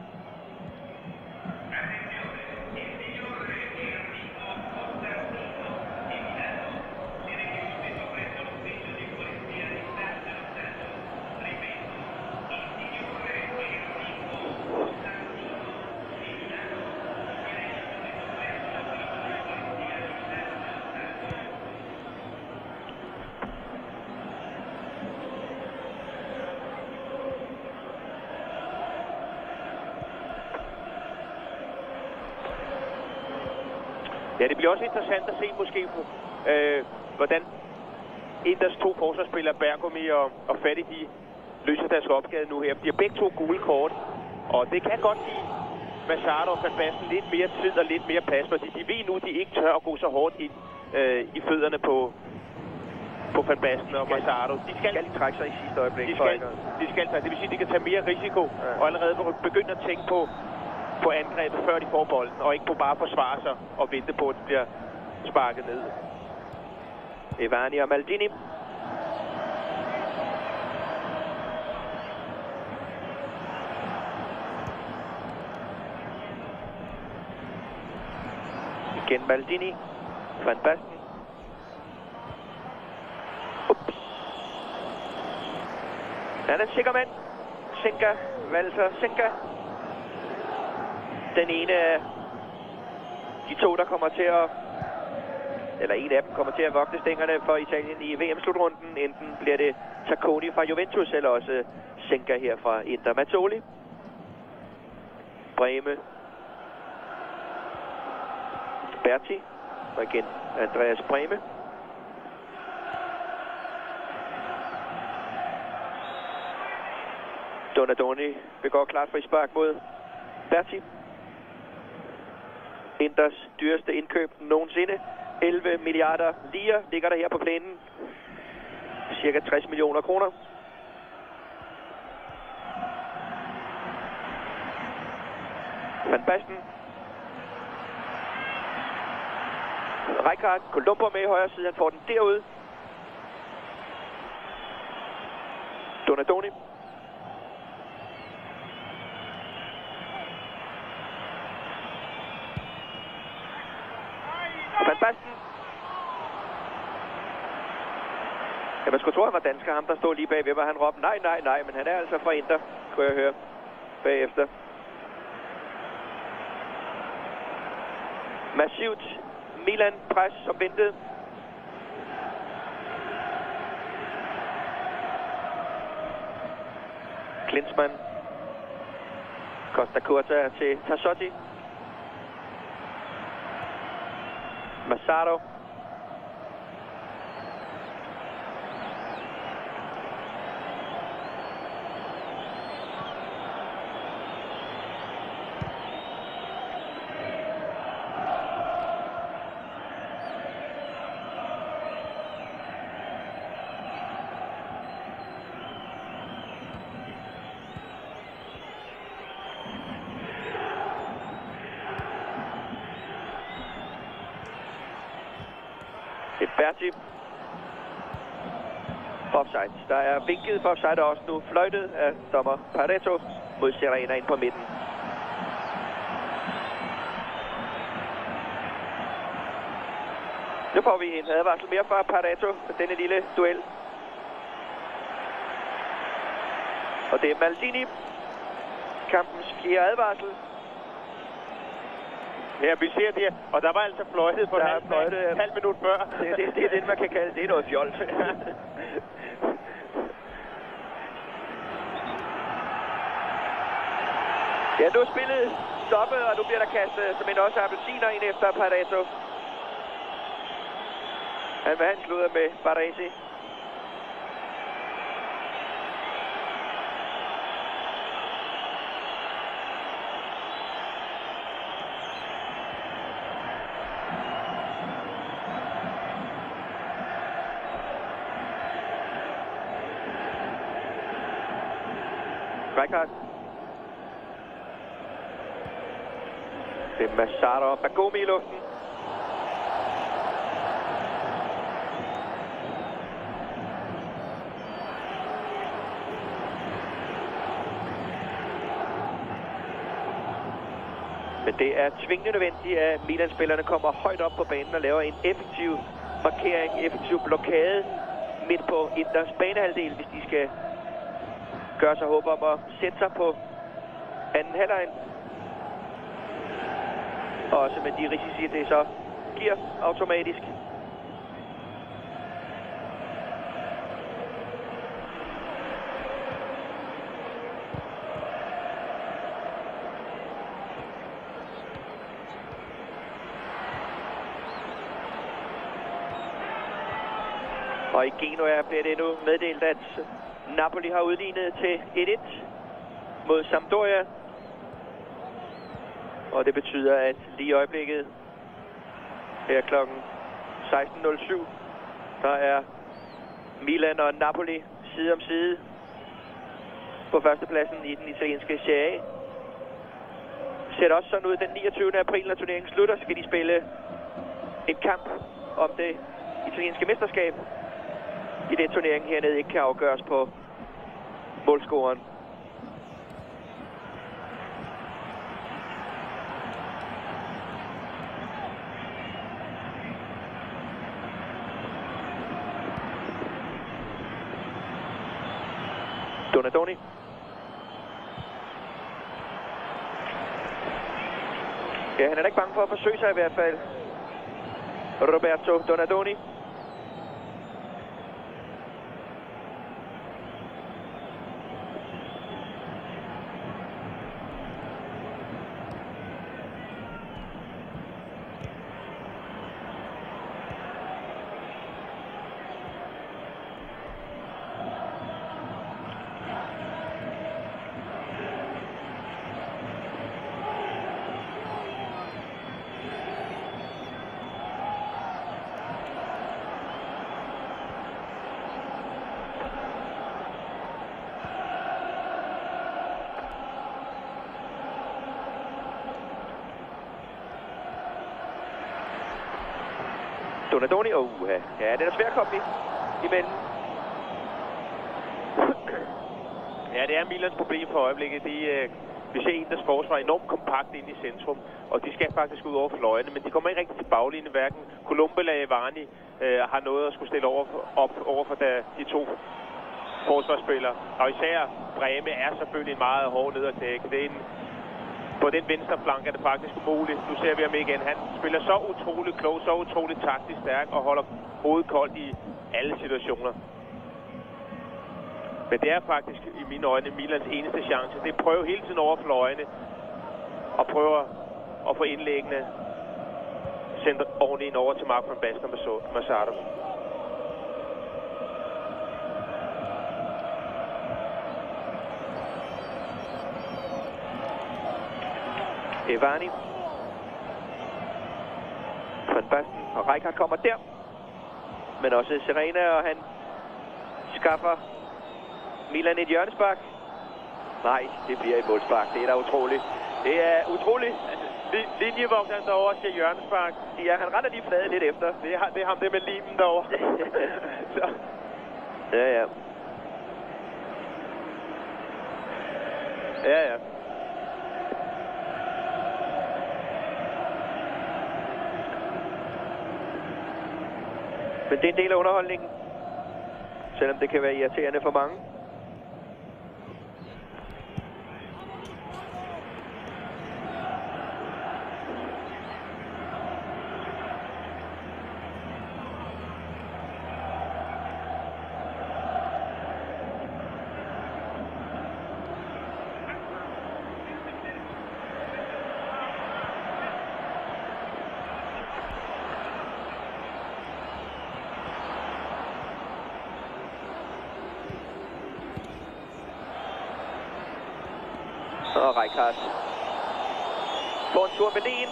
Ja, det bliver også interessant at se måske på, øh, hvordan Inters to forsvarsspillere, Bergomi og, og Fati, de løser deres opgave nu her. De har begge to gule kort, og det kan godt give Massardo og Van Basten lidt mere tid og lidt mere plads, fordi de ved nu, at de ikke tør at gå så hårdt ind øh, i fødderne på, på Van Basten og Massardo. De skal, skal de trække sig i sidste øjeblik. De skal, de skal tage. Det vil sige, at de kan tage mere risiko, ja. Og allerede begynde at tænke på på angrebet, før de får bolden, og ikke på bare forsvare sig og vente på, at det bliver sparket ned. Evani og Maldini. Igen Maldini. Van Basten. Ups. Han er en sikker mand. Senka. Walter Senka. Den ene af de to, der kommer til at, eller en af dem kommer til at vogte stængerne for Italien i V M-slutrunden. Enten bliver det Tacconi fra Juventus, eller også Senka her fra Inter. Mazzoli. Brehme. Berti. Og igen Andreas Brehme. Donadoni begår klart frispark mod Berti. Inters dyreste indkøb nogensinde. elleve milliarder lire ligger der her på plænen. cirka tres millioner kroner. Van Basten. Rijkaard, Colombo med i højre side, han får den derude. Donadoni. Van Basten. Ja, man skulle tro, han var dansker, ham der stod lige bagved, hvor han råbte nej, nej, nej, men han er altså fra Inter, kunne jeg høre bagefter. Massivt Milan-pres som ventet. Klinsmann. Costa Curta til Tassotti. Massaro. Berti. Offside. Der er vinket for offside også nu. Fløjtet af dommer Pareto mod Serena ind på midten. Nu får vi en advarsel mere fra Pareto for denne lille duel. Og det er Maldini. Kampens fjerde advarsel. Ja, vi ser det, og der var altså fløjtet på et halvt fløjtet, halv minut før. Det, det, det er det, man kan kalde, det er noget fjols. Ja, nu er spillet stoppet, og nu bliver der kastet som en også appelsiner ind efter Pareto. Han vil have en sludder med Baresi. Rijkaard. Det er Massaro og Bagomi i luften. Men det er tvingende nødvendigt, at Milan-spillerne kommer højt op på banen og laver en effektiv markering, effektiv blokade midt på Inters banehalvdel, hvis de skal gøre sig håb om at sætte sig på anden halvleg. Også med de risici, det så giver automatisk. Og i Genoa bliver det nu meddelt, at Napoli har udlignet til et et mod Sampdoria. Og det betyder, at lige i øjeblikket, her klokken seksten nul syv, der er Milan og Napoli side om side på førstepladsen i den italienske Serie A. Ser også sådan ud den niogtyvende april, når turneringen slutter, skal de spille en kamp om det italienske mesterskab, i det turneringen hernede ikke kan afgøres på målscoren. Donadoni. Ja, han er da ikke bange for at forsøge sig i hvert fald. Roberto Donadoni. Donadoni og uha. Ja, den er svær at komme imellem. Ja, det er Milans problem for øjeblikket. De, øh, vi ser Inters forsvar enormt kompakt inde i centrum, og de skal faktisk ud over fløjene, men de kommer ikke rigtig til baglinjen. Hverken Colombo eller Evani øh, har noget at skulle stille over, op over for da, de to forsvarsspillere. Og især Breme er selvfølgelig meget hård ned at dække. Det er en, på den venstre flank er det faktisk umuligt. Nu ser vi ham igen. Han spiller så utroligt klog, så utroligt taktisk stærk og holder hovedet koldt i alle situationer. Men det er faktisk i mine øjne Milans eneste chance. Det er at prøve hele tiden over fløjene og prøve at få indlæggene sendt ordentligt ind over til Mark van Basten og Massaro. Evani. Van Basten og Rijkaard kommer der. Men også Serena, og han skaffer Milan et hjørnespark. Nej, det bliver et målspark. Det er da utroligt. Det er utroligt. Linjevogteren derovre siger hjørnespark. Ja, han retter lige flade lidt efter. Det er, det er ham, det med limen derovre. Så. Ja, ja. Ja, ja. Men det er en del af underholdningen. Selvom det kan være irriterende for mange. Og Rijkaard får en tur med Lien.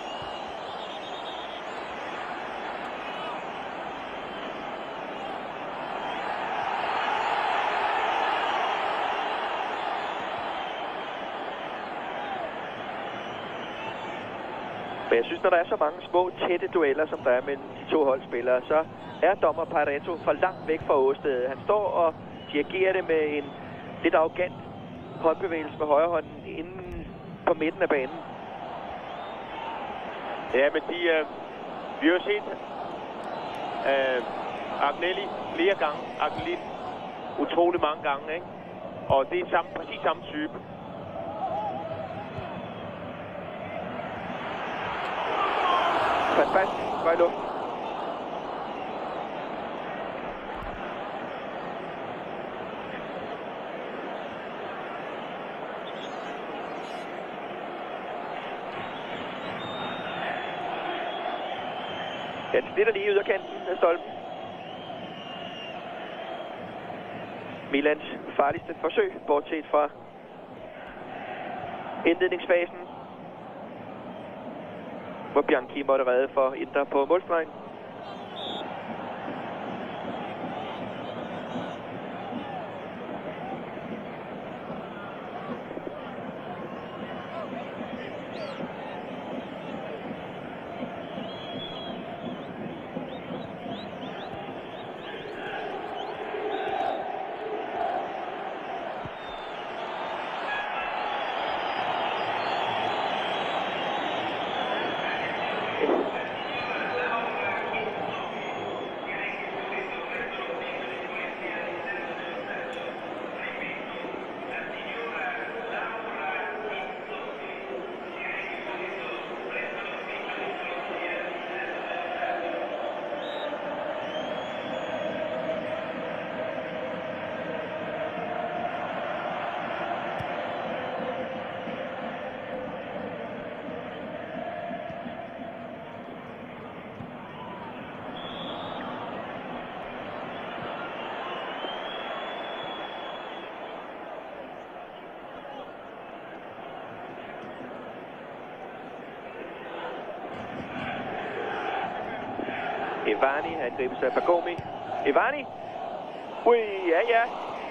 Men jeg synes, når der er så mange små, tætte dueller, som der er mellem de to holdspillere, så er dommer Pareto for langt væk fra åstedet. Han står og dirigerer det med en lidt arrogant håndbevægelse med højrehånden inden på midten af banen. Ja, men de, øh, vi har jo set øh, Agnelli flere gange, Agnelli utrolig mange gange, ikke? Og det er samme, præcis samme type. Fast fast, går i luften. Ja, det snitter lige ud af kanten af stolpen. Milans farligste forsøg, bortset fra indledningsfasen, hvor Bianchi måtte redde for Inter på målstregen. Evani, han gribes af Bergomi. Evani! Ui, ja, ja.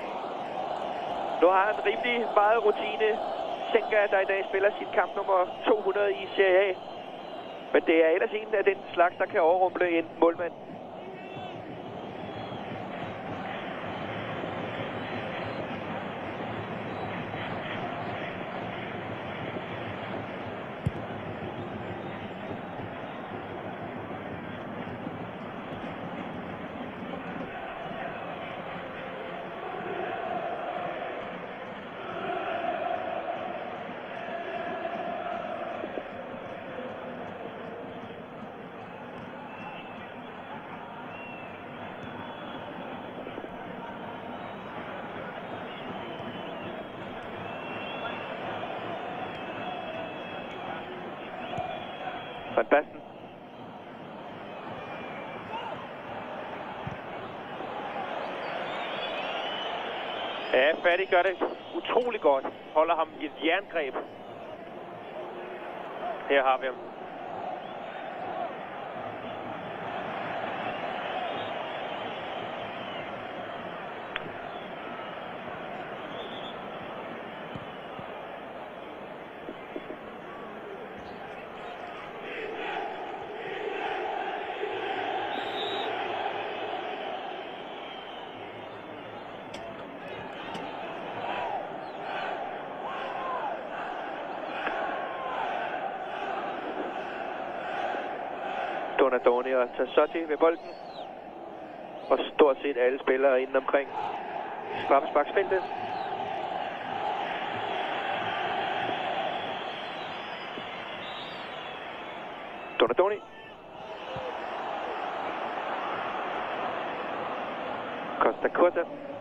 Nu har han rimelig meget rutine. Senga, der i dag spiller sit kamp nummer to hundrede i Serie A. Men det er ellers en af den slags, der kan overrumple en målmand. Van Basten. Ja, Fatti gør det utrolig godt. Holder ham i et jerngreb. Her har vi ham. Donadoni og Tassotti ved bolden. Og stort set alle spillere inden omkring straffesparksfeltet. Donadoni. Costa Curta.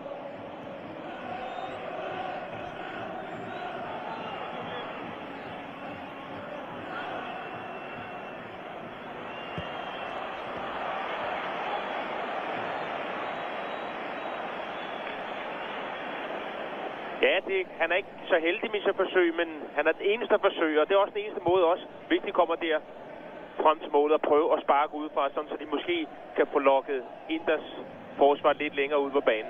Ja, det, han er ikke så heldig med sit forsøg, men han er den eneste, der forsøger. Og det er også den eneste måde også, hvis de kommer der frem til målet og prøve at sparke udefra, sådan så de måske kan få lukket Inters forsvar lidt længere ud på banen.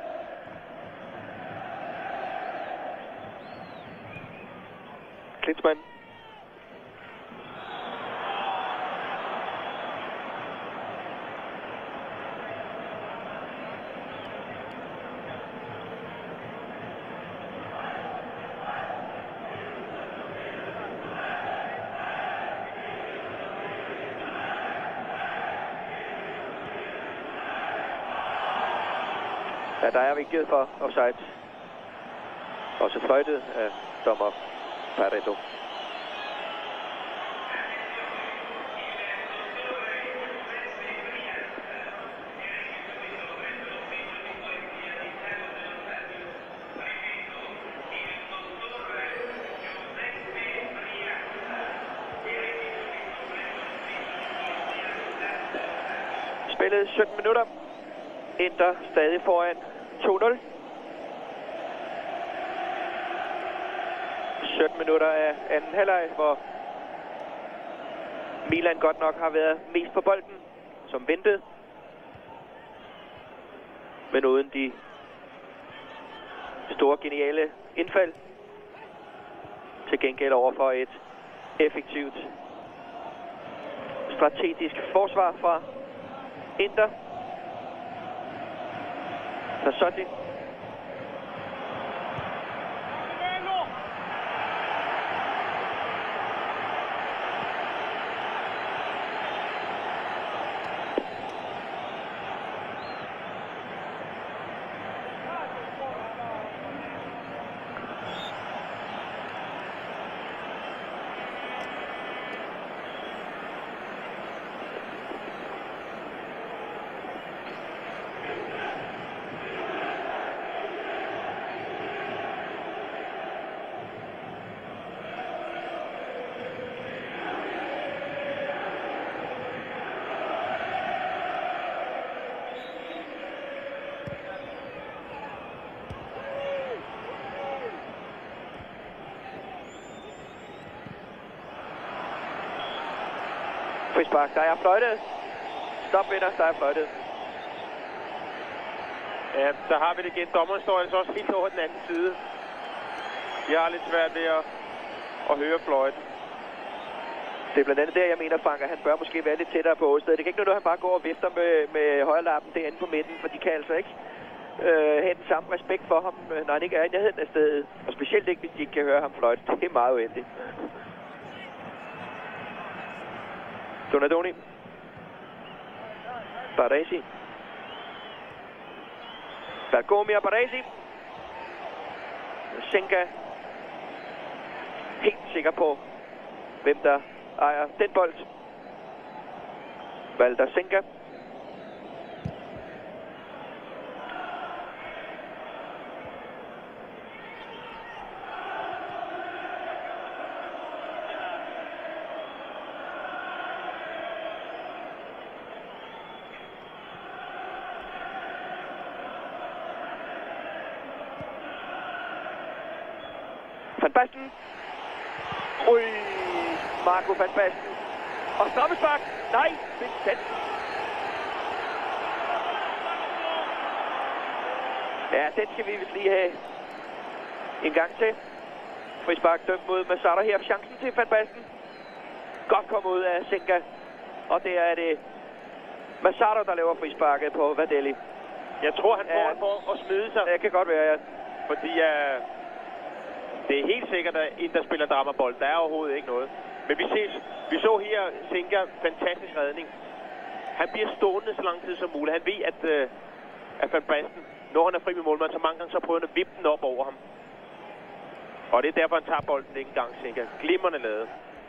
Klinsmann. Ja, der er vigtigt for offside. Også fløjtet af dommer Pareto. Spillet sytten minutter. Inter stadig foran to nul. sytten minutter af anden halvleg, hvor Milan godt nok har været mest på bolden, som ventet. Men uden de store, geniale indfald. Til gengæld over for et effektivt strategisk forsvar fra Inter. Tassotti. Frispark, der er fløjtet. Stop vinder, der er fløjtet. Ja, der har vi det igen. Dommeren står altså også helt over den anden side. Jeg har lidt svært ved at, at høre fløjten. Det er blandt andet der, jeg mener, Frank, at han bør måske være lidt tættere på åstedet. Det kan ikke noget, at han bare går og vifter med, med højrelappen derinde på midten, for de kan altså ikke øh, have den samme respekt for ham, når han ikke er i nærheden af stedet. Og specielt ikke, hvis de ikke kan høre ham fløjte. Det er meget uendeligt. Donadoni. Baresi. Bergomi og Baresi. Senka. Helt sikker på, hvem der ejer den bold. Valter Senka. Van Basten. Ui, Marco Van Basten. Og straffespark. Nej, Vincent. Ja, den skal vi vist lige have en gang til. Frispark dømt mod Masada her. Chancen til Van Basten. Godt kommet ud af Senka. Og der er det Masada, der laver frisparket på Vardelli. Jeg tror, han får Ja. ja. for at smide sig. Det kan godt være, ja. Fordi uh, det er helt sikkert, at en, der spiller dramabold, der er overhovedet ikke noget. Men vi, ses, vi så her Senka, fantastisk redning. Han bliver stående så lang tid som muligt. Han ved, at, uh, at Van Basten, når han er fri med målmanden, så mange gange så prøver han at vippe den op over ham. Og det er derfor, han tager bolden ikke engang, Senka. Glimrende lavet.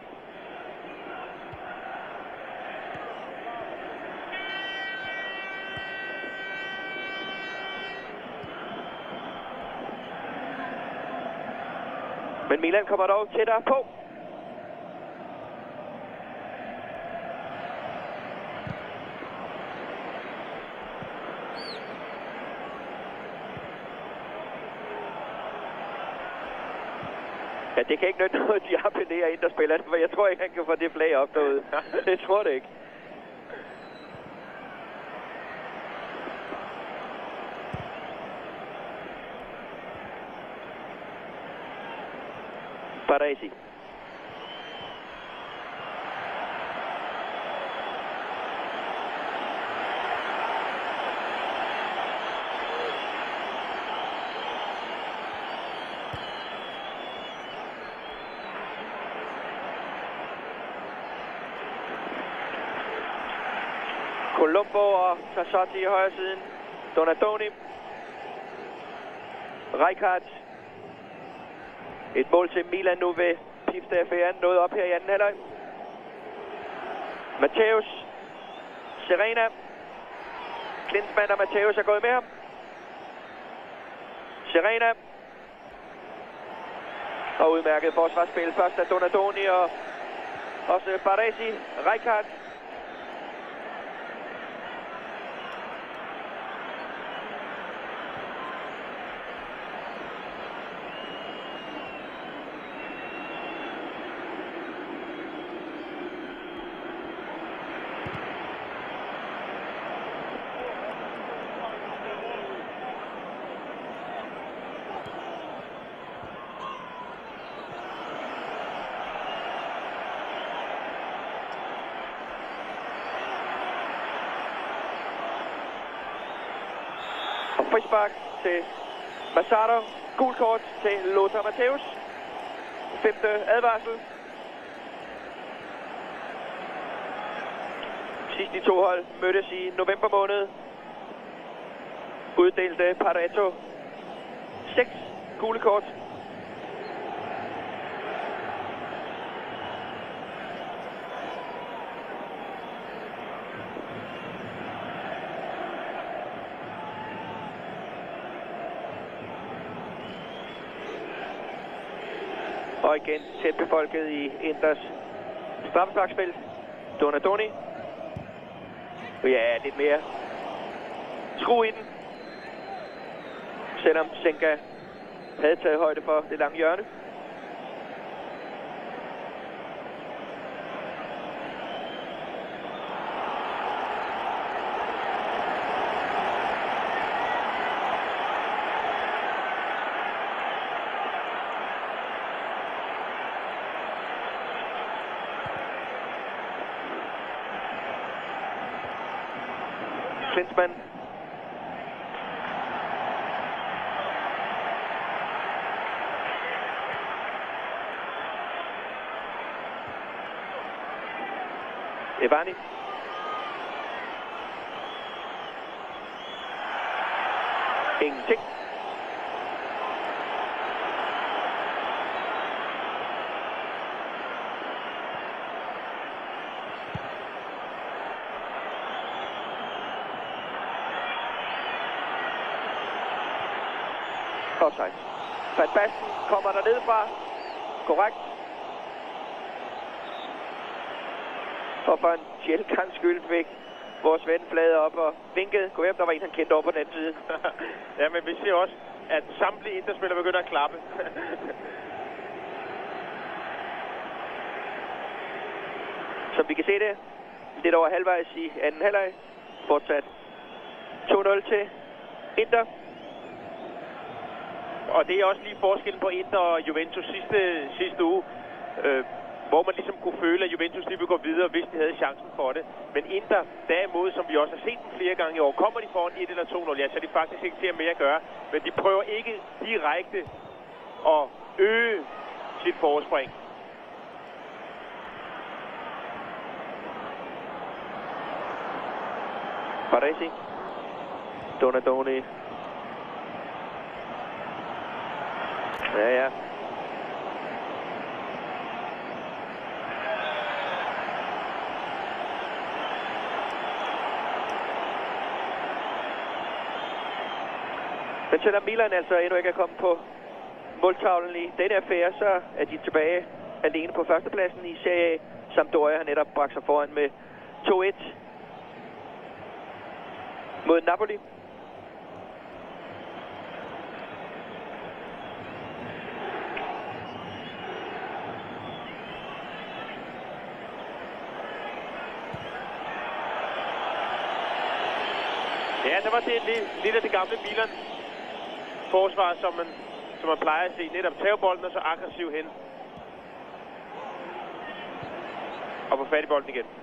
Men Milan kommer dog tættere på. Ja, det kan ikke nytte noget, de appellerer ind, der spiller det, for jeg tror ikke, han kan få det flag op derude. Det tror det ikke. Baresi. Colombo og Tassotti i højre siden. Donadoni. Rijkaard. Et mål til Milan nu ved Pifstad-affæren. Noget op her i anden halvleg. Matthäus. Serena. Klinsmann og Matthäus er gået med ham. Serena. Og udmærket forsvarsspil. Først af Donadoni og også Baresi. Rijkaard. Frispark til Masada. Gul kort til Lothar Matthäus. Femte advarsel. Sidst de to hold mødtes i november måned. Uddelte Pareto seks gule kort. Og igen tæt befolket i Inters straffesparksfelt. Donadoni. Ja, lidt mere skru i den. Selvom Senka havde taget højde for det lange hjørne. Klinsmann. Evani. Ingenting. Offside. Van Basten kommer der ned fra. Korrekt. Og for en sjældent gang skyld fik vores ven fladet op og vinkede. Gå hjem, der var en, han kendte over på den anden side. Ja, men vi ser også, at samtlige interspillere begynder at klappe. Som vi kan se det, lidt over halvvejs i anden halvleg. Fortsat to nul til Inter. Og det er også lige forskellen på Inter og Juventus sidste, sidste uge. Øh, hvor man ligesom kunne føle, at Juventus lige ville gå videre, hvis de havde chancen for det. Men Inter, derimod, som vi også har set dem flere gange i år, kommer de foran et eller to nul, ja, så de faktisk ikke til mere at gøre. Men de prøver ikke direkte at øge sit forspring. Baresi. Donadoni. Ja, ja. Men selvom Milan altså endnu ikke er kommet på måltavlen i denne affære, så er de tilbage alene på førstepladsen i Serie A. Sampdoria har netop bragt sig foran med to et mod Napoli. Ja, der var det lidt, lidt af det gamle Milan forsvar, som man, som man plejer at se. Netop tage bolden og så aggressiv hen. Og få fat i bolden igen.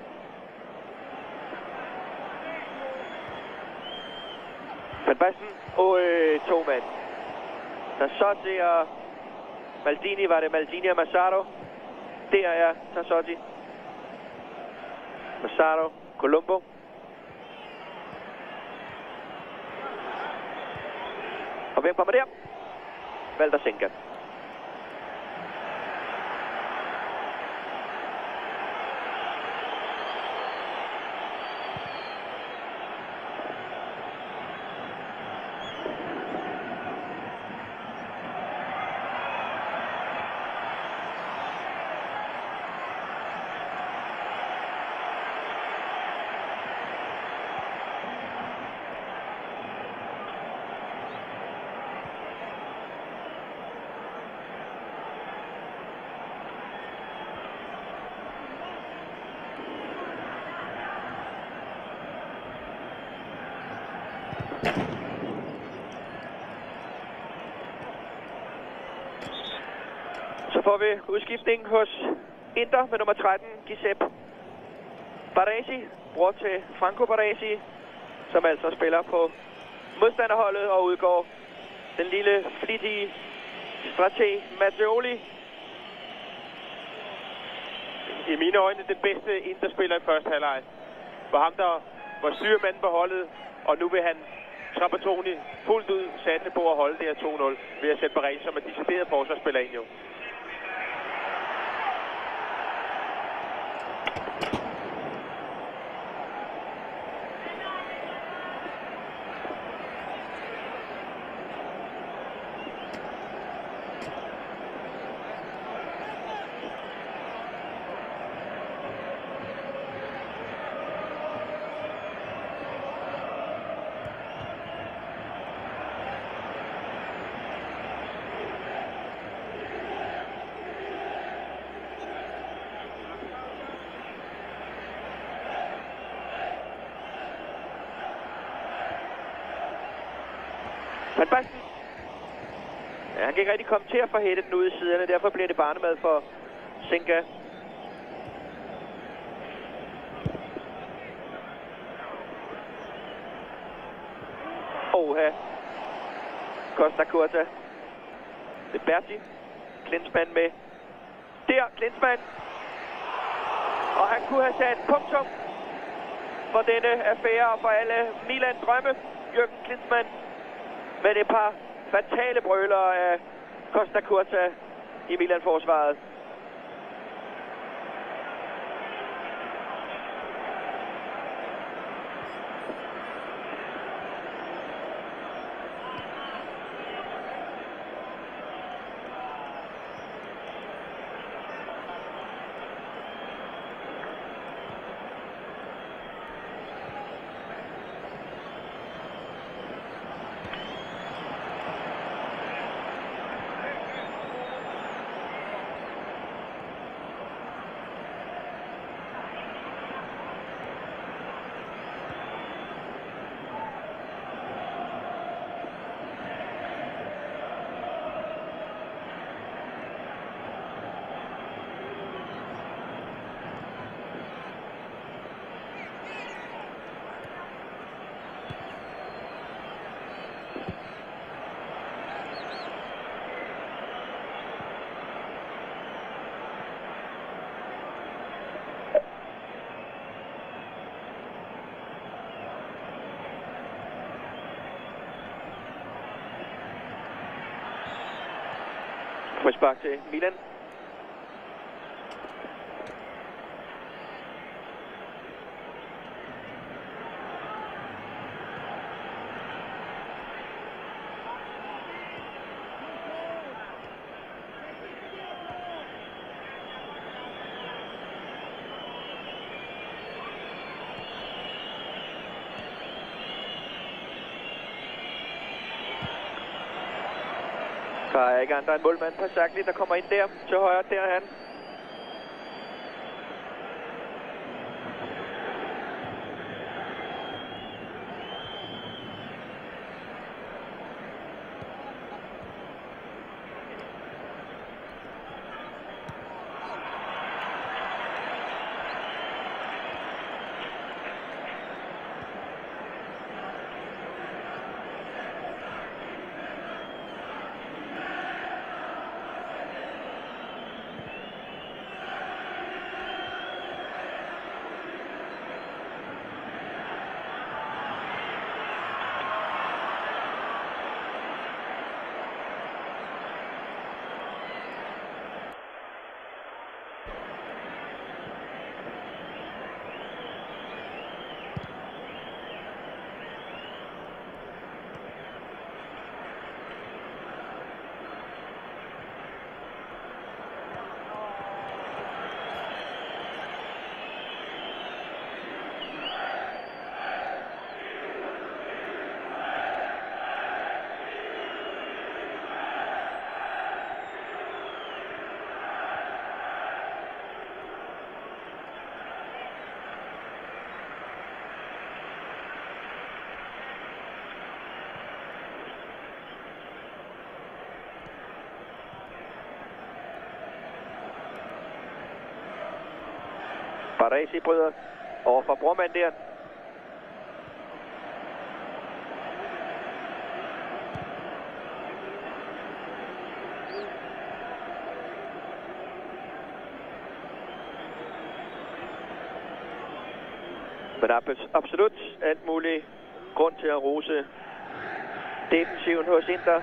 Van Basten og øh, to mand. Tassotti og Maldini. Var det Maldini og Massaro? Der er Tassotti. Massaro. Colombo. Og hvem kommer der? Valter Senga. Så får vi udskiftning hos Inter med nummer tretten, Giuseppe Baresi, bror til Franco Baresi, som altså spiller på modstanderholdet, og udgår den lille flittige strateg Matteoli. I mine øjne den bedste Inter-spiller i første halvleg. For ham, der var styrmand på holdet, og nu vil han Trapattoni fuldt ud satse på at holde det her to nul ved at sætte Baresi som er decideret forsvarsspiller ind jo. Van Basten. Ja, han kan ikke rigtig komme til at få hættet den ud i siderne, derfor bliver det barnemad for Senga. Oha. Costa Curta. Det er Berti. Klinsmann med. Der, Klinsmann. Og han kunne have sat punktum for denne affære og for alle Milan-drømme. Jürgen Klinsmann med et par fatale brøler af Costa Curta i Milan-forsvaret. Frispark til Milan. Der er ikke andre en målmand på Sakli, der kommer ind der til højre. Der er han. Baresi bryder over for Brormand der. Men der er absolut alt muligt grund til at rose defensiven hos Inter.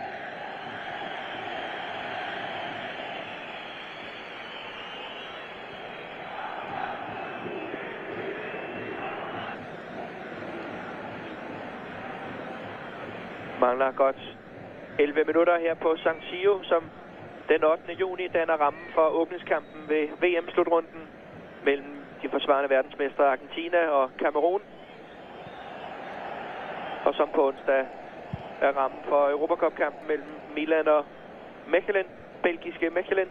Mangler godt elleve minutter her på San Siro, som den ottende juni danner rammen for åbningskampen ved V M-slutrunden mellem de forsvarende verdensmestre Argentina og Cameroun. Og som på onsdag er rammen for Europacup-kampen mellem Milan og Mechelen, belgiske Mechelen.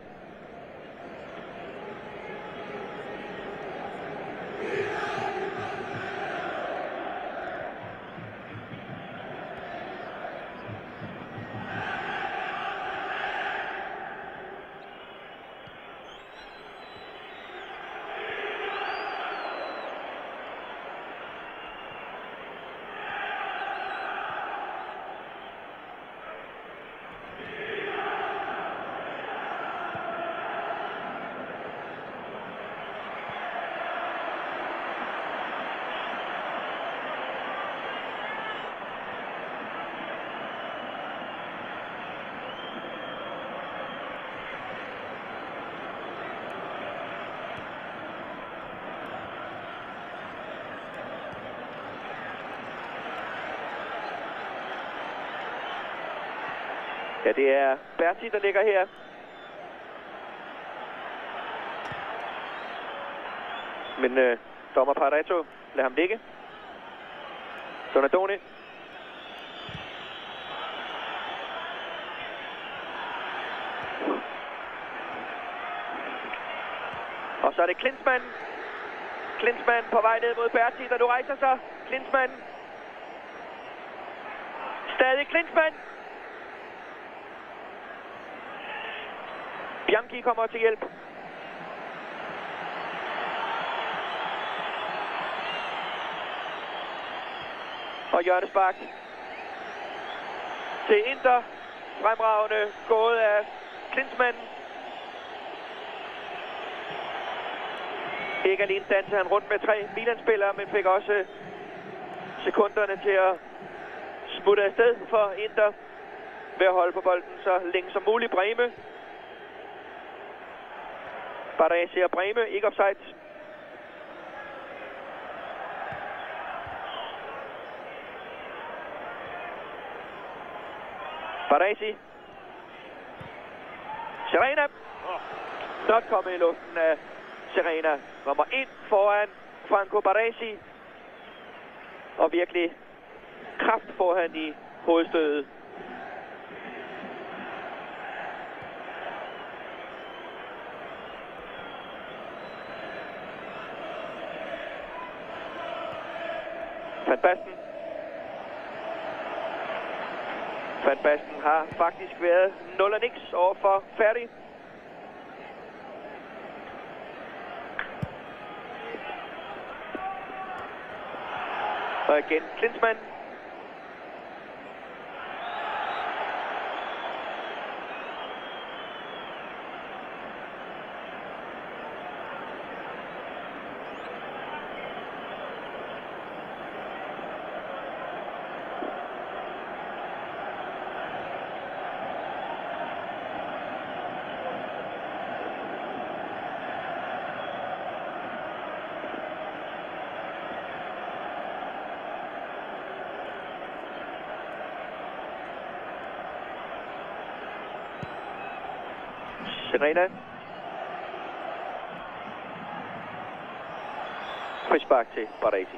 Ja, det er Berti, der ligger her. Men øh, dommer Pareto lader ham ligge. Donadoni. Og så er det Klinsmann. Klinsmann på vej ned mod Berti, der nu rejser sig. Klinsmann. Stadig Klinsmann. Bianchi kommer til hjælp. Og hjørnespark til Inter. Fremragende gået af Klinsmann. Ikke alene dansede han rundt med tre Milan-spillere, men fik også sekunderne til at smutte afsted for Inter ved at holde på bolden så længe som muligt. Brehme. Baresi og Brehme, ikke offside. Baresi. Serena. Not kommet i luften af Serena. Kommer ind foran Franco Baresi. Og virkelig kraft får han i hovedstødet. Van Basten. Van Basten har faktisk været nul og niks over for Ferdi. Og igen Klinsmann. Serena. Frispark til Baresi.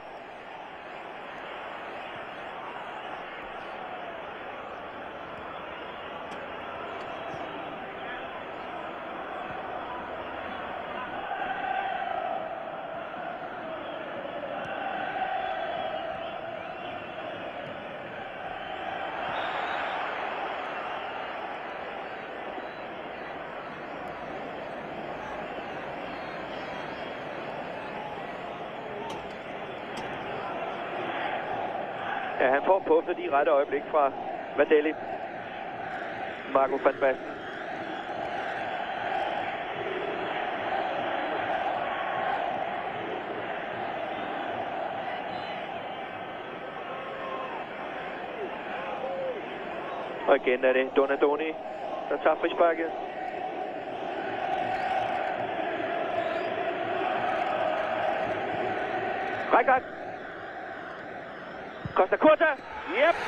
Ja, han får puffet de rette øjeblik fra Vandelli. Marco van Basten. Og igen er det Donadoni, der tager frisparket. Rækkert. Costa Curta. Yep.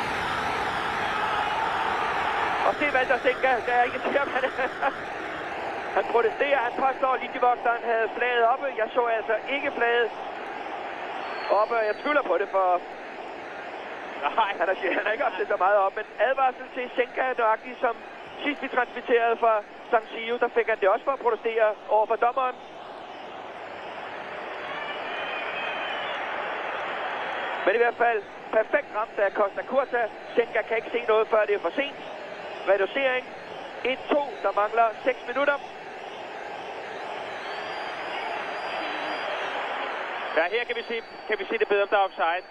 Og se Walter Senga, der er ikke til ham. Han protesterer, han påstår, at linjevokteren havde flaget oppe. Jeg så altså ikke flaget oppe, jeg tvivler på det, for nej, han har, han har ikke opsat så meget op. Men advarsel til Senga, nøjagtigt som sidst vi transmitterede fra San Siro, der fik han det også for at protestere over for dommeren. Men i hvert fald perfekt ramt af Costa Curta. Senga kan ikke se noget, før det er for sent. Reducering. et to, der mangler seks minutter. Ja, her kan vi se, kan vi se det bedre, om der er offside.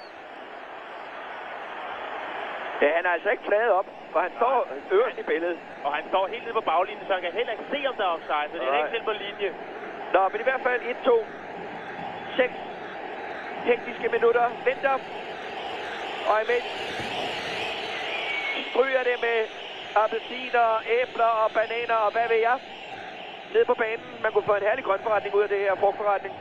Ja, han er altså ikke fladet op, for han står øverst i billedet. Og han står helt nede på baglinjen, så han kan heller ikke se, om der er offside. Så det er ikke selv på linje. Nå, men i hvert fald et to. seks hektiske minutter venter. Og imens stryger det med appelsiner, æbler og bananer og hvad ved jeg. Nede på banen. Man kunne få en herlig grønforretning ud af det her frugtforretning.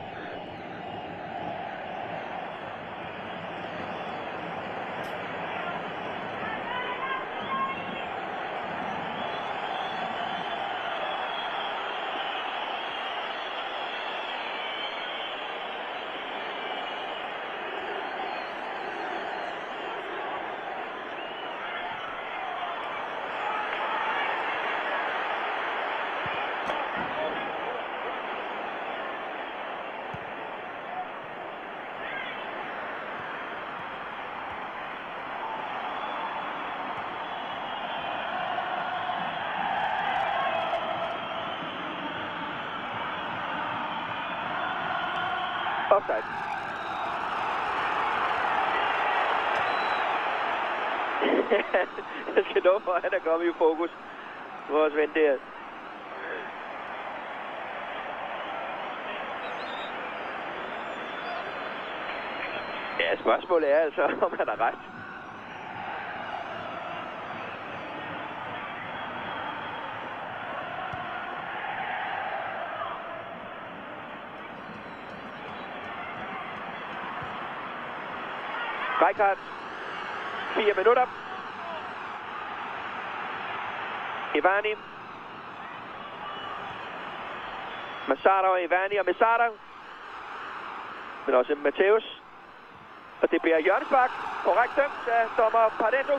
Offside. Jeg skal nå for, at han er kommet i fokus. Vores ven der. Ja, spørgsmålet er altså, om han har ret. Rijkaard. Fire minutter. Ivani. Masada og Ivani og Masada. Men også Matthäus. Og det bliver hjørnespark. Korrekt dømt af dommer Pardento.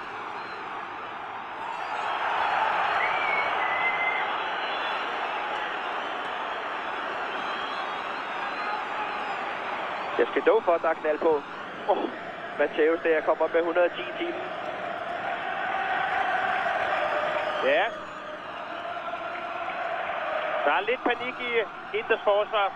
Jeg skal dog for, at der er knald på. Oh, Matthäus der kommer med et hundrede og ti i timen. Ja. Der er lidt panik i Inters forsvar.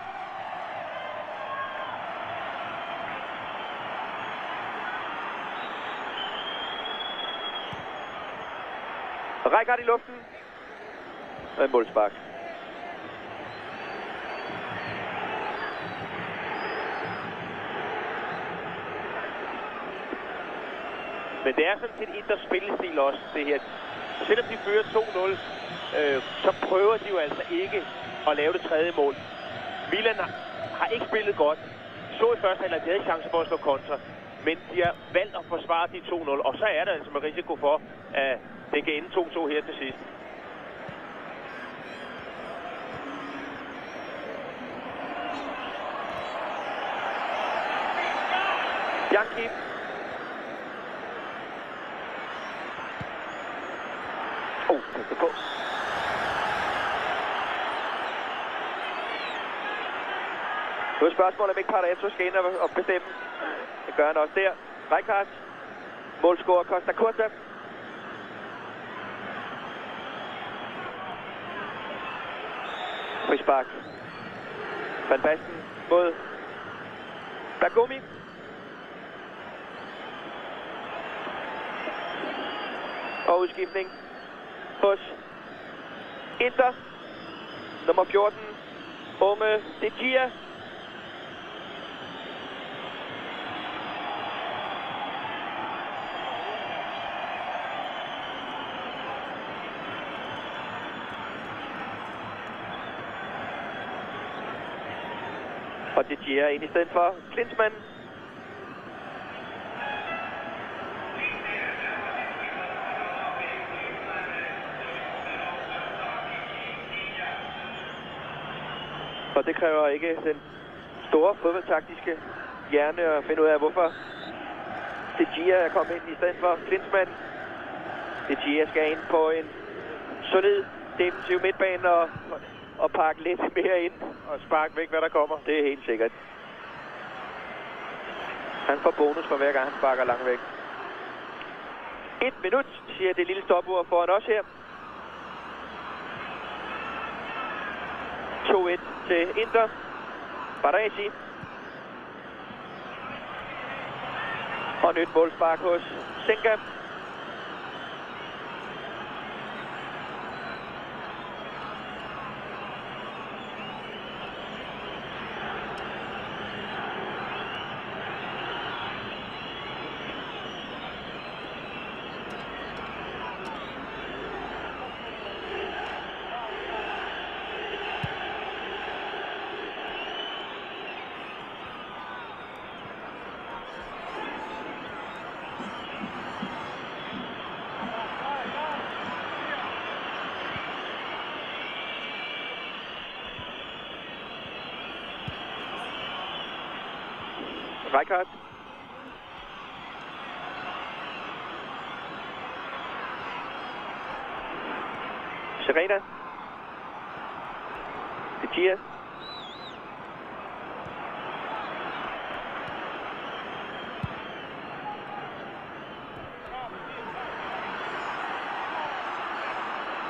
Rijkaard i luften. Og en målspark. Men det er sådan set Inters spillestil også, det her. Selvom de fører to nul, øh, så prøver de jo altså ikke at lave det tredje mål. Milan har, har ikke spillet godt. Så i første halvleg, de havde chance for at slå kontra. Men de har valgt at forsvare de to nul, og så er der altså med risiko for, at det kan ende to to her til sidst. Bianchi. Oh, det er på. Nu er spørgsmålet, om ikke Pardento skal ind og bestemme. Det gør han også der. Rijkaard. Målscorer Costa Curta. Frispark. Van Basten mod Bergomi. Og udskiftning hos Inter. Nummer fjorten. Ome De Gia. Og De Gia ind i stedet for Klinsmann. Og det kræver ikke den store fodboldtaktiske hjerne at finde ud af, hvorfor De Gia er kommet ind i stedet for Klinsmann. De Gia skal ind på en solid defensiv midtbane og, og pakke lidt mere ind. Og spark væk, hvad der kommer. Det er helt sikkert. Han får bonus for hver gang, han sparker langt væk. Et minut, siger det lille stopur foran os her. to et til Inter. Baresi. Og nyt målspark hos Senga. Rijkaard. Serena. De Gia.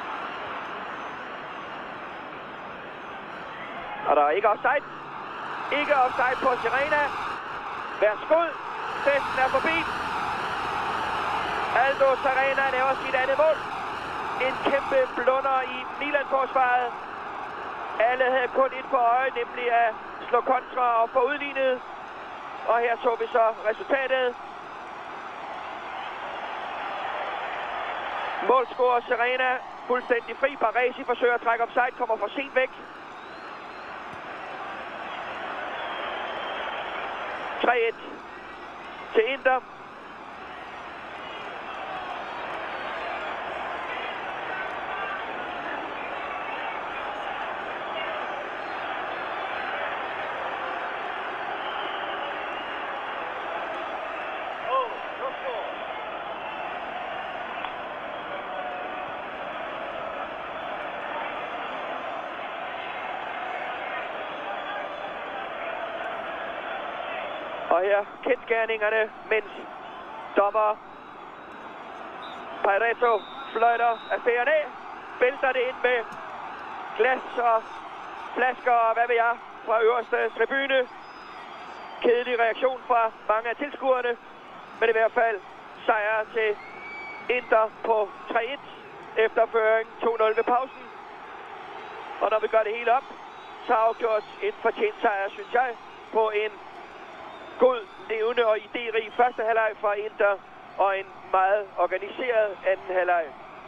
Og der er ikke offside. Ikke offside på Serena. Værsgo. Festen er forbi. Aldo Serena laver sit andet mål. En kæmpe blunder i Milan-forsvaret. Alle havde kun et for øje, nemlig at slå kontra og få udlignet. Og her så vi så resultatet. Målscorer Serena fuldstændig fri. Baresi forsøger at trække offside, kommer for sent væk. tre et til Inter. Og her kendskærningerne, mens dommer Pareto fløjter affæren af, vælter det ind med glas og flasker og hvad ved jeg fra øverste tribune. Kedelig reaktion fra mange af tilskuerne, men i hvert fald sejr til Inter på tre et efter føring to nul ved pausen. Og når vi gør det hele op, så har afgjort en fortjent sejr, synes jeg, på en god, levende og idérig første halvleg fra Inter og en meget organiseret anden halvleg.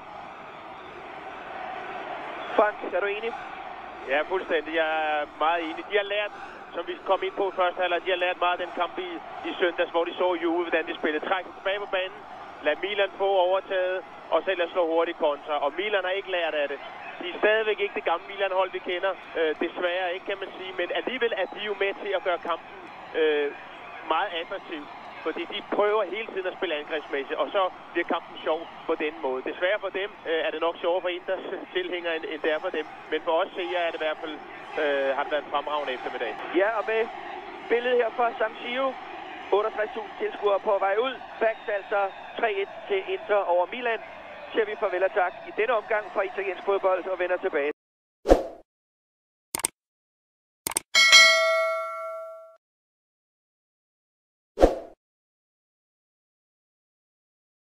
Frank, er du enig? Ja, fuldstændig. Jeg er meget enig. De har lært, som vi kom ind på i første halvleg, de har lært meget af den kamp i, i søndags, hvor de så Juve, hvordan de spillede. Træk tilbage på banen, lad Milan få overtaget, og selv at slå hurtigt kontra. Og Milan har ikke lært af det. De er stadigvæk ikke det gamle Milan-hold, vi kender. Øh, desværre ikke, kan man sige. Men alligevel er de jo med til at gøre kampen øh, meget attraktiv. Fordi de prøver hele tiden at spille angrebsmæssigt, og så bliver kampen sjov på den måde. Desværre for dem øh, er det nok sjovere for Inters tilhængere, end, end det er for dem. Men for os seere er det i hvert fald, øh, har det været en fremragende eftermiddag. Ja, og med billedet her fra San Siro, otteogtres tusind tilskuere på vej ud. Backs altså tre et til Inter over Milan. Ser vi farvel og tak i denne omgang fra italiensk fodbold og vender tilbage